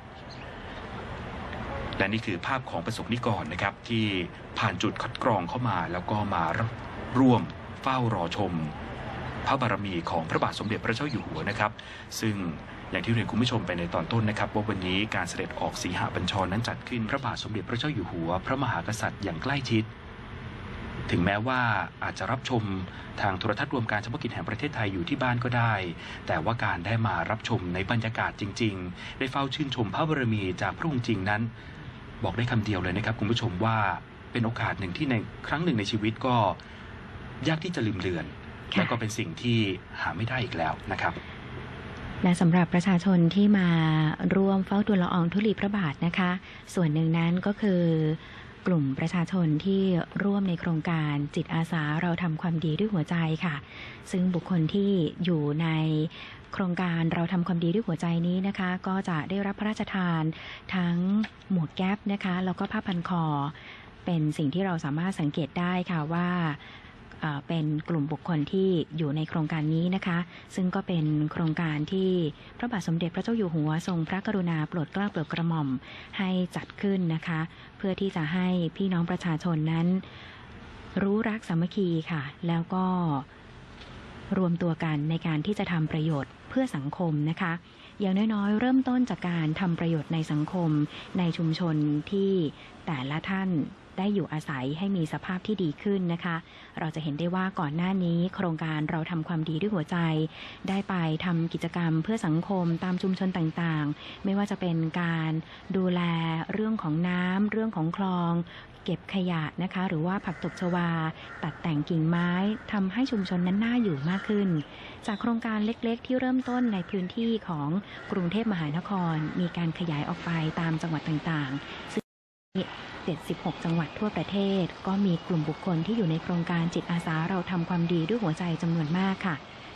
และนี่คือภาพของประสบนิกรนะครับที่ผ่านจุดคัดกรองเข้ามาแล้วก็มาร่วมเฝ้ารอชมพระบารมีของพระบาทสมเด็จพระเจ้าอยู่หัวนะครับซึ่งอย่างที่เรียนคุณผู้ชมไปในตอนต้นนะครับว่าวันนี้การเสด็จออกสีหบัญชรนั้นจัดขึ้นพระบาทสมเด็จพระเจ้าอยู่หัวพระมหากษัตริย์อย่างใกล้ชิดถึงแม้ว่าอาจจะรับชมทางโทรทัศน์รวมการเฉพาะกิจแห่งประเทศไทยอยู่ที่บ้านก็ได้แต่ว่าการได้มารับชมในบรรยากาศจริงๆได้เฝ้าชื่นชมพระบารมีจากพระองค์จริงนั้นบอกได้คำเดียวเลยนะครับคุณผู้ชมว่าเป็นโอกาสหนึ่งที่ในครั้งหนึ่งในชีวิตก็ยากที่จะลืมเลือนและก็เป็นสิ่งที่หาไม่ได้อีกแล้วนะครับและสำหรับประชาชนที่มาร่วมเฝ้าทูลละอองธุลีพระบาทนะคะส่วนหนึ่งนั้นก็คือกลุ่มประชาชนที่ร่วมในโครงการจิตอาสาเราทำความดีด้วยหัวใจค่ะซึ่งบุคคลที่อยู่ในโครงการเราทำความดีด้วยหัวใจนี้นะคะก็จะได้รับพระราชทานทั้งหมวกแก๊ปนะคะแล้วก็ผ้าพันคอเป็นสิ่งที่เราสามารถสังเกตได้ค่ะว่าเป็นกลุ่มบุคคลที่อยู่ในโครงการนี้นะคะซึ่งก็เป็นโครงการที่พระบาทสมเด็จพระเจ้าอยู่หัวทรงพระกรุณาโปรดเกล้าโปรดกระหม่อมให้จัดขึ้นนะคะเพื่อที่จะให้พี่น้องประชาชนนั้นรู้รักสามัคคีค่ะแล้วก็รวมตัวกันในการที่จะทำประโยชน์เพื่อสังคมนะคะอย่างน้อยๆเริ่มต้นจากการทำประโยชน์ในสังคมในชุมชนที่แต่ละท่านได้อยู่อาศัยให้มีสภาพที่ดีขึ้นนะคะเราจะเห็นได้ว่าก่อนหน้านี้โครงการเราทำความดีด้วยหัวใจได้ไปทำกิจกรรมเพื่อสังคมตามชุมชนต่างๆไม่ว่าจะเป็นการดูแลเรื่องของน้ำเรื่องของคลองเก็บขยะนะคะหรือว่าผักตบชวาตัดแต่งกิ่งไม้ทำให้ชุมชนนั้นน่าอยู่มากขึ้นจากโครงการเล็กๆที่เริ่มต้นในพื้นที่ของกรุงเทพมหานครมีการขยายออกไปตามจังหวัดต่างๆเจ็ดสิบหกจังหวัดทั่วประเทศก็มีกลุ่มบุคคลที่อยู่ในโครงการจิตอาสาเราทำความดีด้วยหัวใจจำนวนมากค่ะ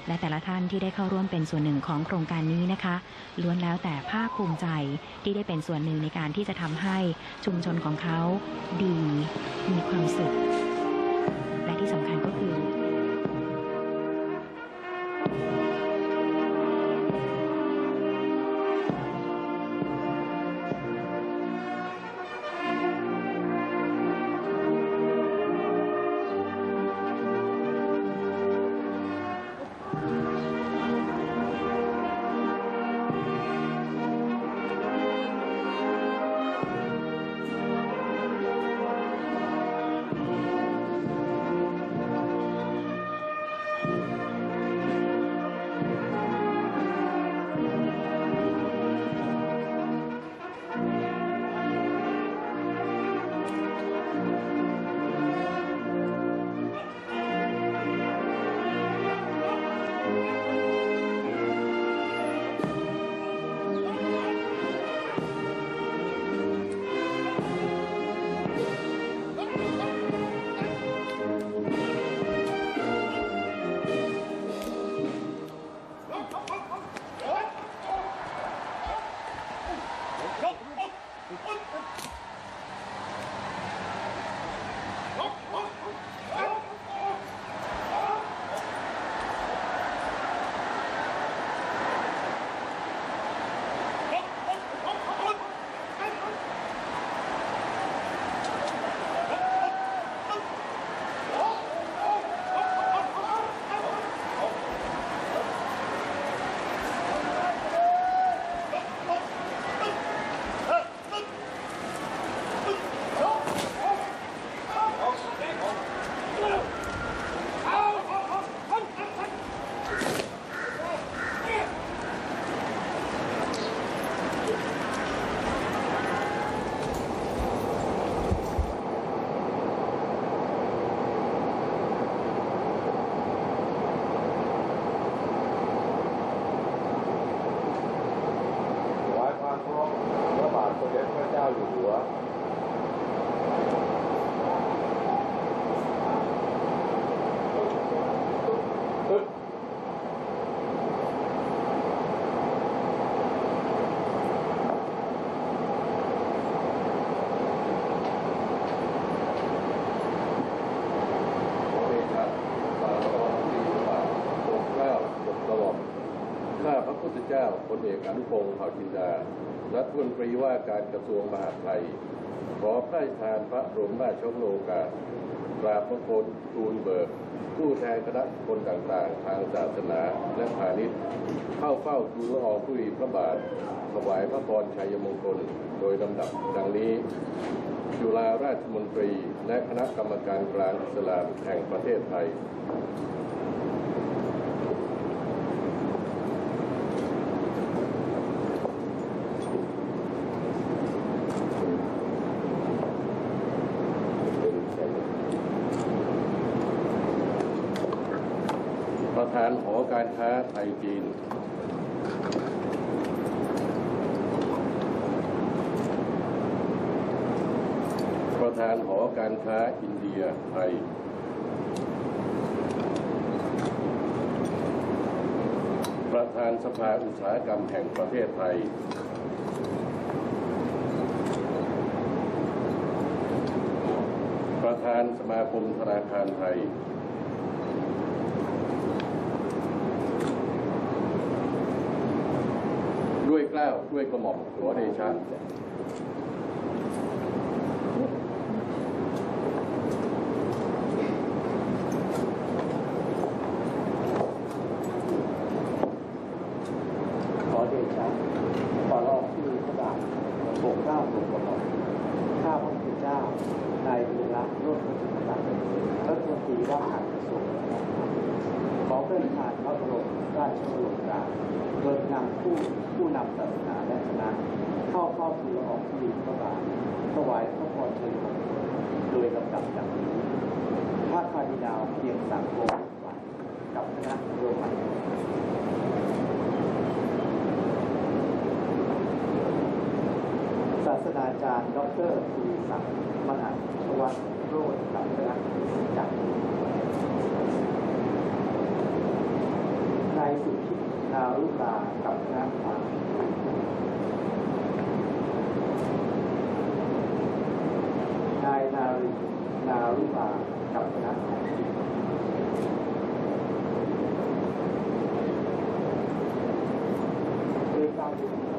และแต่ละท่านที่ได้เข้าร่วมเป็นส่วนหนึ่งของโครงการนี้นะคะล้วนแล้วแต่ภาคภูมิใจที่ได้เป็นส่วนหนึ่งในการที่จะทำให้ชุมชนของเขาดีมีความสุขและที่สำคัญก็คือเจ้าพลเอกอนุพงศ์เผ่าจินดารัฐมนตรีว่าการกระทรวงมหาดไทยขอพระราชทานพระบรมราชโองการกราบบังคมทูลเบิกผู้แทนคณะคนต่างๆทางศาสนาและพาณิชย์เข้าเฝ้าทูลละอองธุลีพระบาทถวายพระพรชัยมงคลโดยลำดับดังนี้จุฬาราชมนตรีและคณะกรรมการกลางอิสลามแห่งประเทศไทยประธานหอการค้าไทยจีนประธานหอการค้าอินเดียไทยประธานสภาอุตสาหกรรมแห่งประเทศไทยประธานสมาคมธนาคารไทยด้วยเกล้าด้วยกระหม่อมขอเดชะขอเดชะขอรอบที่พระบาทโปรดเกล้าโปรดกระหม่อมข้าพระพุทธเจ้านายวีระโรจน์จิตตันรัฐมนตรีว่าการกระทรวงขอพระราชทานพระบรมราชโองการโดยนำผู้ผู้นำศาสนาและคณะเข้าเฝ้าทูลละอองธุลีพระบาทถวายพระพรชัยมงคลโดยลำดับดังนี้พระคาร์ดินัลเพียงศักดิ์วงศ์วัฒน์กับคณะโรมันศาสตราจารย์ดรธีรศักดิ์มหาชวัฒน์โรจน์กับคณะจักรสุทธินารุกากับคณะทางนายนารินารุกากับคณะทางเอกการ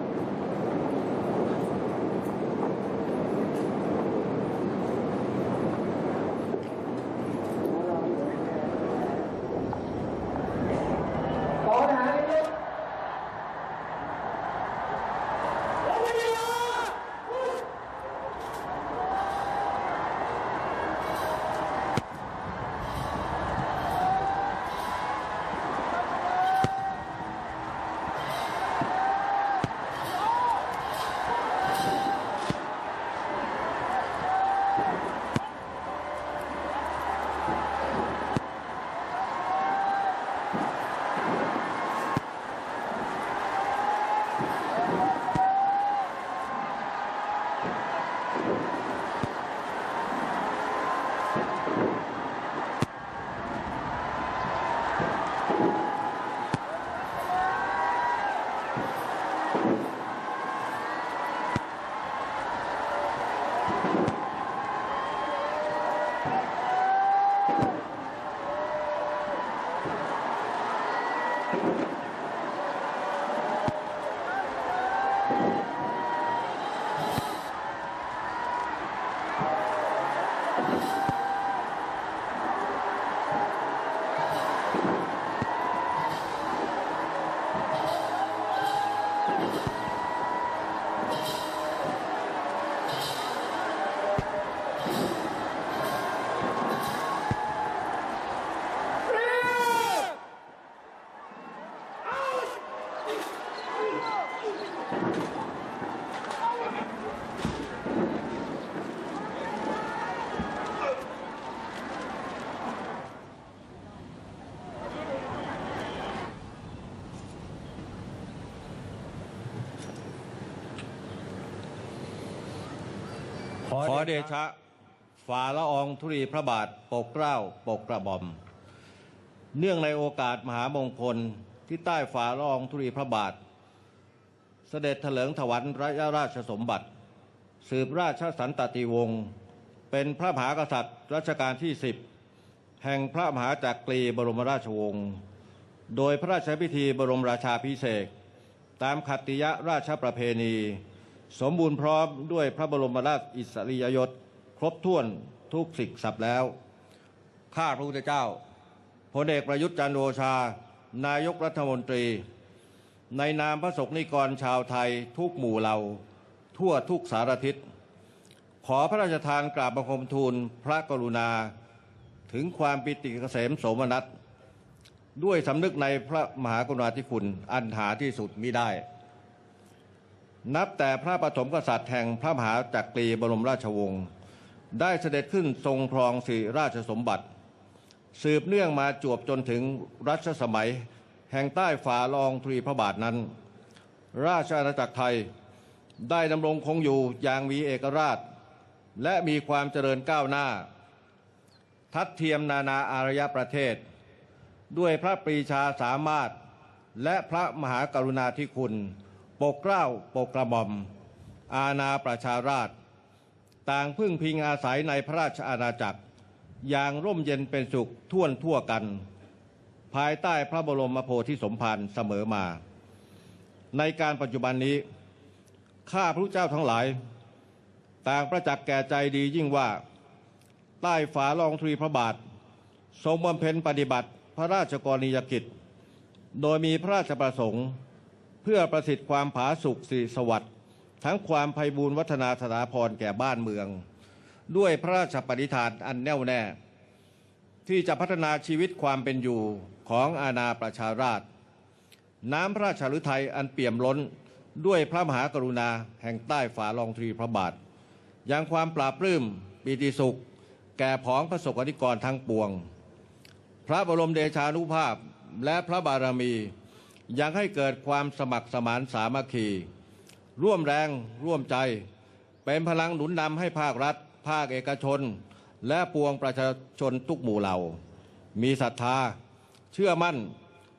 ขอเดชะฝ่าละอองธุลีพระบาทปกเกล้าปกกระหม่อมเนื่องในโอกาสมหามงคลที่ใต้ฝ่าละอองธุลีพระบาทเสด็จเถลิงถวัลย์พระราชสมบัติสืบราชสันตติวงศ์เป็นพระมหากษัตริย์รัชกาลที่สิบแห่งพระมหาจักรีบรมราชวงศ์โดยพระราชพิธีบรมราชาภิเษกตามขัตติยราชประเพณีสมบูรณ์พร้อมด้วยพระบรมราชอิสริยยศครบถ้วนทุกสิ่งสับแล้วข้าพระพุทธเจ้าพลเอกประยุทธ์จันทร์โอชานายกรัฐมนตรีในนามพระสงฆ์นิกรชาวไทยทุกหมู่เหล่าทั่วทุกสารทิศขอพระราชทานกราบบังคมทูลพระกรุณาถึงความปิติเกษมโสมนัสด้วยสำนึกในพระมหากรุณาธิคุณอันหาที่สุดมิได้นับแต่พระปฐมกษัตริย์แห่งพระมหาจักรีบรมราชวงศ์ได้เสด็จขึ้นทรงครองสิริราชสมบัติสืบเนื่องมาจวบจนถึงรัชสมัยแห่งใต้ฝ่าละอองธุลีพระบาทนั้นราชอาณาจักรไทยได้ดำรงคงอยู่อย่างมีเอกราชและมีความเจริญก้าวหน้าทัดเทียมนานาอารยประเทศด้วยพระปรีชาสามารถและพระมหากรุณาธิคุณปกเกล้าปกกระหม่อมอาณาประชาราษฎร์ต่างพึ่งพิงอาศัยในพระราชอาณาจักรอย่างร่มเย็นเป็นสุขทั่วทั่วกันภายใต้พระบรมโพธิสมภารเสมอมาในการปัจจุบันนี้ข้าพระเจ้าทั้งหลายต่างประจักษ์แก่ใจดียิ่งว่าใต้ฝ่าละอองธุลีพระบาททรงบำเพ็ญปฏิบัติพระราชกรณียกิจโดยมีพระราชประสงค์เพื่อประสิทธิ์ความผาสุกสิริสวัสดิ์ทั้งความไพบูลย์วัฒนาสถาพรแก่บ้านเมืองด้วยพระราชปณิธานอันแน่วแน่ที่จะพัฒนาชีวิตความเป็นอยู่ของอาณาประชาราษฎร์น้ำพระราชฤทัยอันเปี่ยมล้นด้วยพระมหากรุณาแห่งใต้ฝ่าละอองธุลีพระบาทยังความปราบปลื้มปิติสุขแก่ผองพระสงฆ์นิกรทั้งปวงพระบรมเดชานุภาพและพระบารมียังให้เกิดความสมัครสมานสามัคคีร่วมแรงร่วมใจเป็นพลังหนุนนำให้ภาครัฐภาคเอกชนและปวงประชาชนทุกหมู่เหล่ามีศรัทธาเชื่อมั่น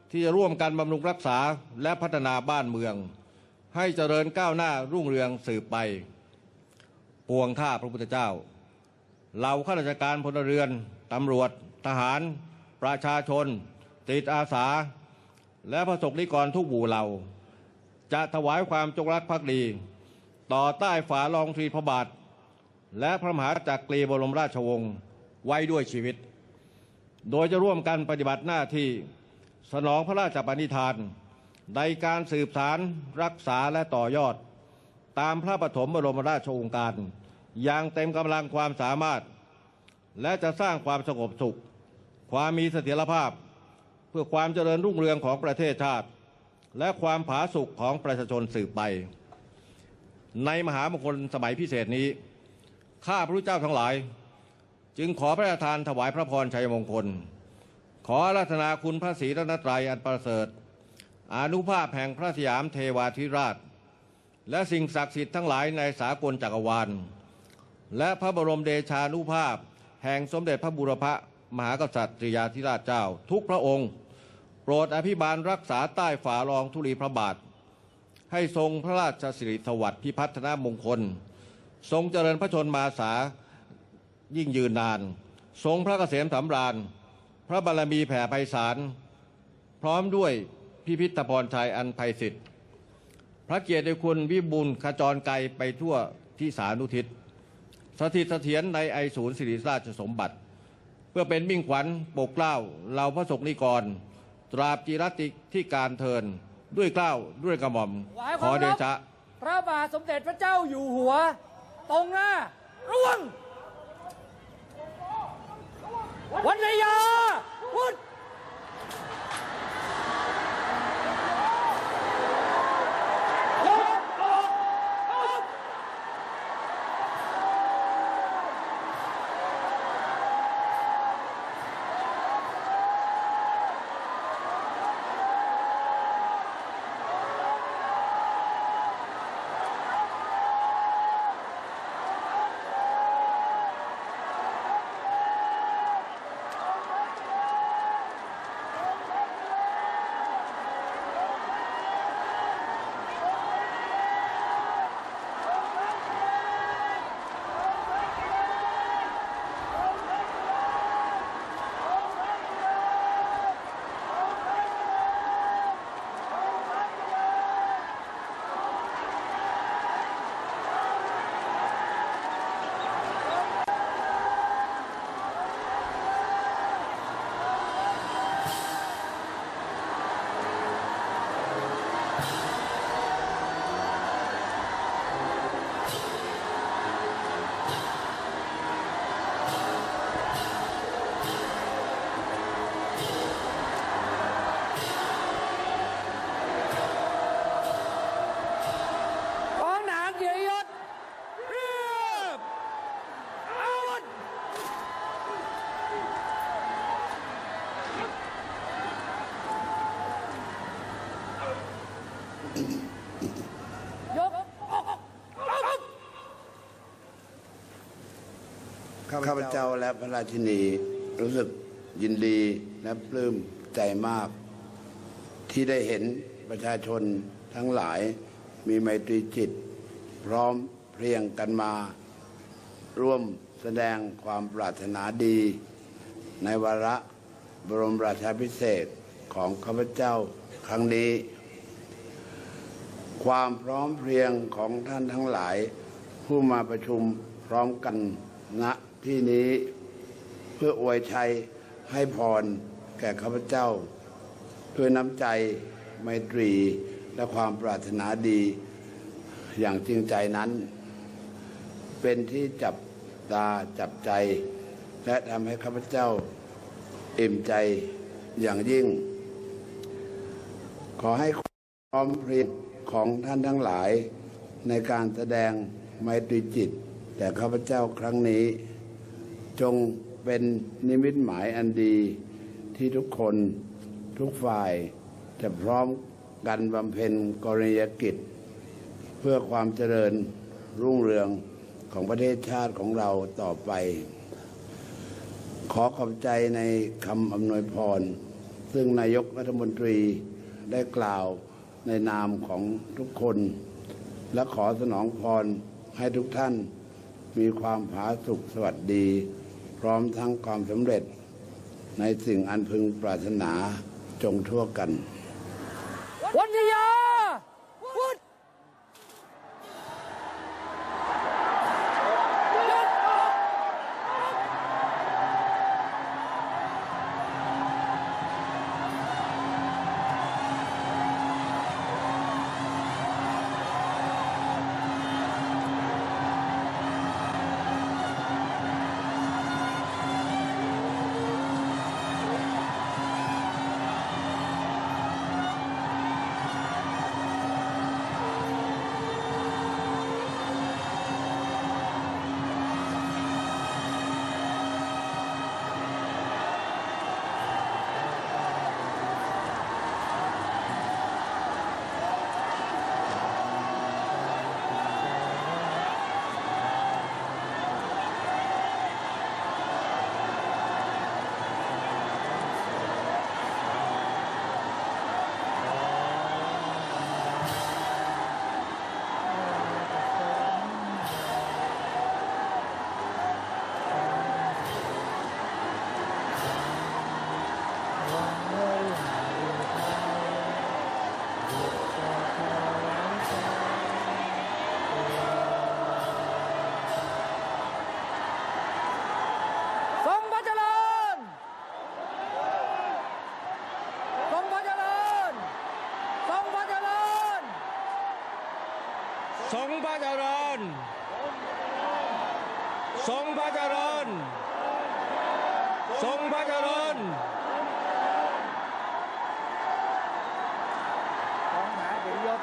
ที่จะร่วมกันบำรุงรักษาและพัฒนาบ้านเมืองให้เจริญก้าวหน้ารุ่งเรืองสืบไปปวงข้าพระพุทธเจ้าเหล่าข้าราชการพลเรือนตำรวจทหารประชาชนจิตอาสาและประสบนิกรทุกหมู่เหล่าจะถวายความจงรักภักดีต่อใต้ฝ่าละอองธุลีพระบาทและพระมหาจักรีบรมราชวงศ์ไว้ด้วยชีวิตโดยจะร่วมกันปฏิบัติหน้าที่สนองพระราชปณิธานในการสืบสารรักษาและต่อยอดตามพระปฐมบรมราชโองการอย่างเต็มกำลังความสามารถและจะสร้างความสงบสุขความมีเสถียรภาพเพื่อความเจริญรุ่งเรืองของประเทศชาติและความผาสุกของประชาชนสืบไปในมหามงคลสมัยพิเศษนี้ข้าพระพุทธเจ้าทั้งหลายจึงขอพระราชทานถวายพระพรชัยมงคลขออาราธนาคุณพระศรีรัตนตรัยอันประเสริฐอานุภาพแห่งพระสยามเทวาธิราชและสิ่งศักดิ์สิทธิ์ทั้งหลายในสากลจักรวาลและพระบรมเดชานุภาพแห่งสมเด็จพระบูรพมหากษัตริยาธิราชเจ้าทุกพระองค์โปรดอภิบาลรักษาใต้ฝ่าละอองธุลีพระบาทให้ทรงพระราชสิริสวัสดิ์พิพัฒนมงคลทรงเจริญพระชนมาสายิ่งยืนนานทรงพระเกษมสำราญพระบารมีแผ่ไพศาลพร้อมด้วยพิพิธพรชัยอันไพศิษฐ์พระเกียรติคุณวิบูลย์ขจรไกลไปทั่วที่สานุทิศสถิตเสถียรในไอศูนย์ศิริราชสมบัติเพื่อเป็นมิ่งขวัญปกเกล้าเหล่าพระสงฆ์นิกรตราบจิรติที่การเทินด้วยเกล้าด้วยกระหม่อมขอเดชะพระบาทสมเด็จพระเจ้าอยู่หัวตรงหน้าร่วงวันนยาพุทธข้าพเจ้าและพระราชินีรู้สึกยินดีและปลื้มใจมากที่ได้เห็นประชาชนทั้งหลายมีไมตรีจิตพร้อมเพรียงกันมาร่วมแสดงความปรารถนาดีในวาระบรมราชาภิเษกของข้าพเจ้าครั้งนี้ความพร้อมเพรียงของท่านทั้งหลายผู้มาประชุมพร้อมกันณที่นี้เพื่ออวยชัยให้พรแก่ข้าพเจ้าด้วยน้ำใจไมตรีและความปรารถนาดีอย่างจริงใจนั้นเป็นที่จับตาจับใจและทำให้ข้าพเจ้าอิ่มใจอย่างยิ่งขอให้ความพร้อมเพรียงของท่านทั้งหลายในการแสดงไมตรีจิตแต่ข้าพเจ้าครั้งนี้จงเป็นนิมิตหมายอันดีที่ทุกคนทุกฝ่ายจะพร้อมกันบำเพ็ญกรณียกิจเพื่อความเจริญรุ่งเรืองของประเทศชาติของเราต่อไปขอขอบใจในคำอำนวยพรซึ่งนายกรัฐมนตรีได้กล่าวในนามของทุกคน และขอสนองพรให้ทุกท่านมีความผาสุกสวัสดี พร้อมทั้งความสำเร็จในสิ่งอันพึงปรารถนาจงทั่วกันวันยาพุทธทรงพระเจริญทรงพระเจริญทรงพระเจริญของหาเกียรติยศ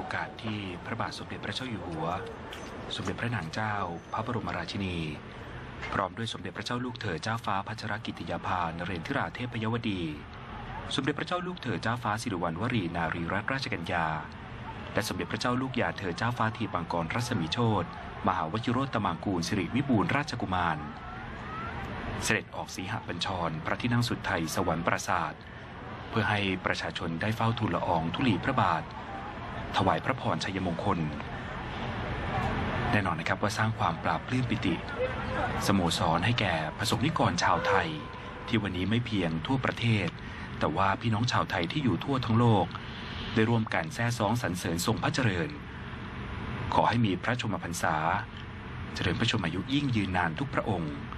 อกาสที่พระบาทสมเด็จพระเจ้าอยู่หัวสมเด็จพระนางเจ้าพระบรมราชินีพร้อมด้วยสมเด็จพระเจ้าลูกเธอเจ้าฟ้าพัชรกิติยาภานเรนทิราเทพยวดีสมเด็จพระเจ้าลูกเธอเจ้าฟ้าสิริวัณวรีนารีรัตนราชกัญญาและสมเด็จพระเจ้าลูกยาเธอเจ้าฟ้าทีปังกรรัศมีโชติมหาวชิโรตมังกูลสิริวิบูลย์ราชกุมารเสด็จออกสีหบัญชรพระที่นั่งสุดไทยสวรรค์ปราสาทเพื่อให้ประชาชนได้เฝ้าทูลละอองธุลีพระบาทถวายพระพรชัยมงคลแน่นอนนะครับว่าสร้างความปราบปลื้มปิติสโมสรให้แก่ประสบนิกรชาวไทยที่วันนี้ไม่เพียงทั่วประเทศแต่ว่าพี่น้องชาวไทยที่อยู่ทั่วทั้งโลกได้ร่วมกันแซ่ซ้องสรรเสริญทรงพระเจริญขอให้มีพระชนมพรรษาเจริญพระชนมายุยิ่งยืนนานทุกพระองค์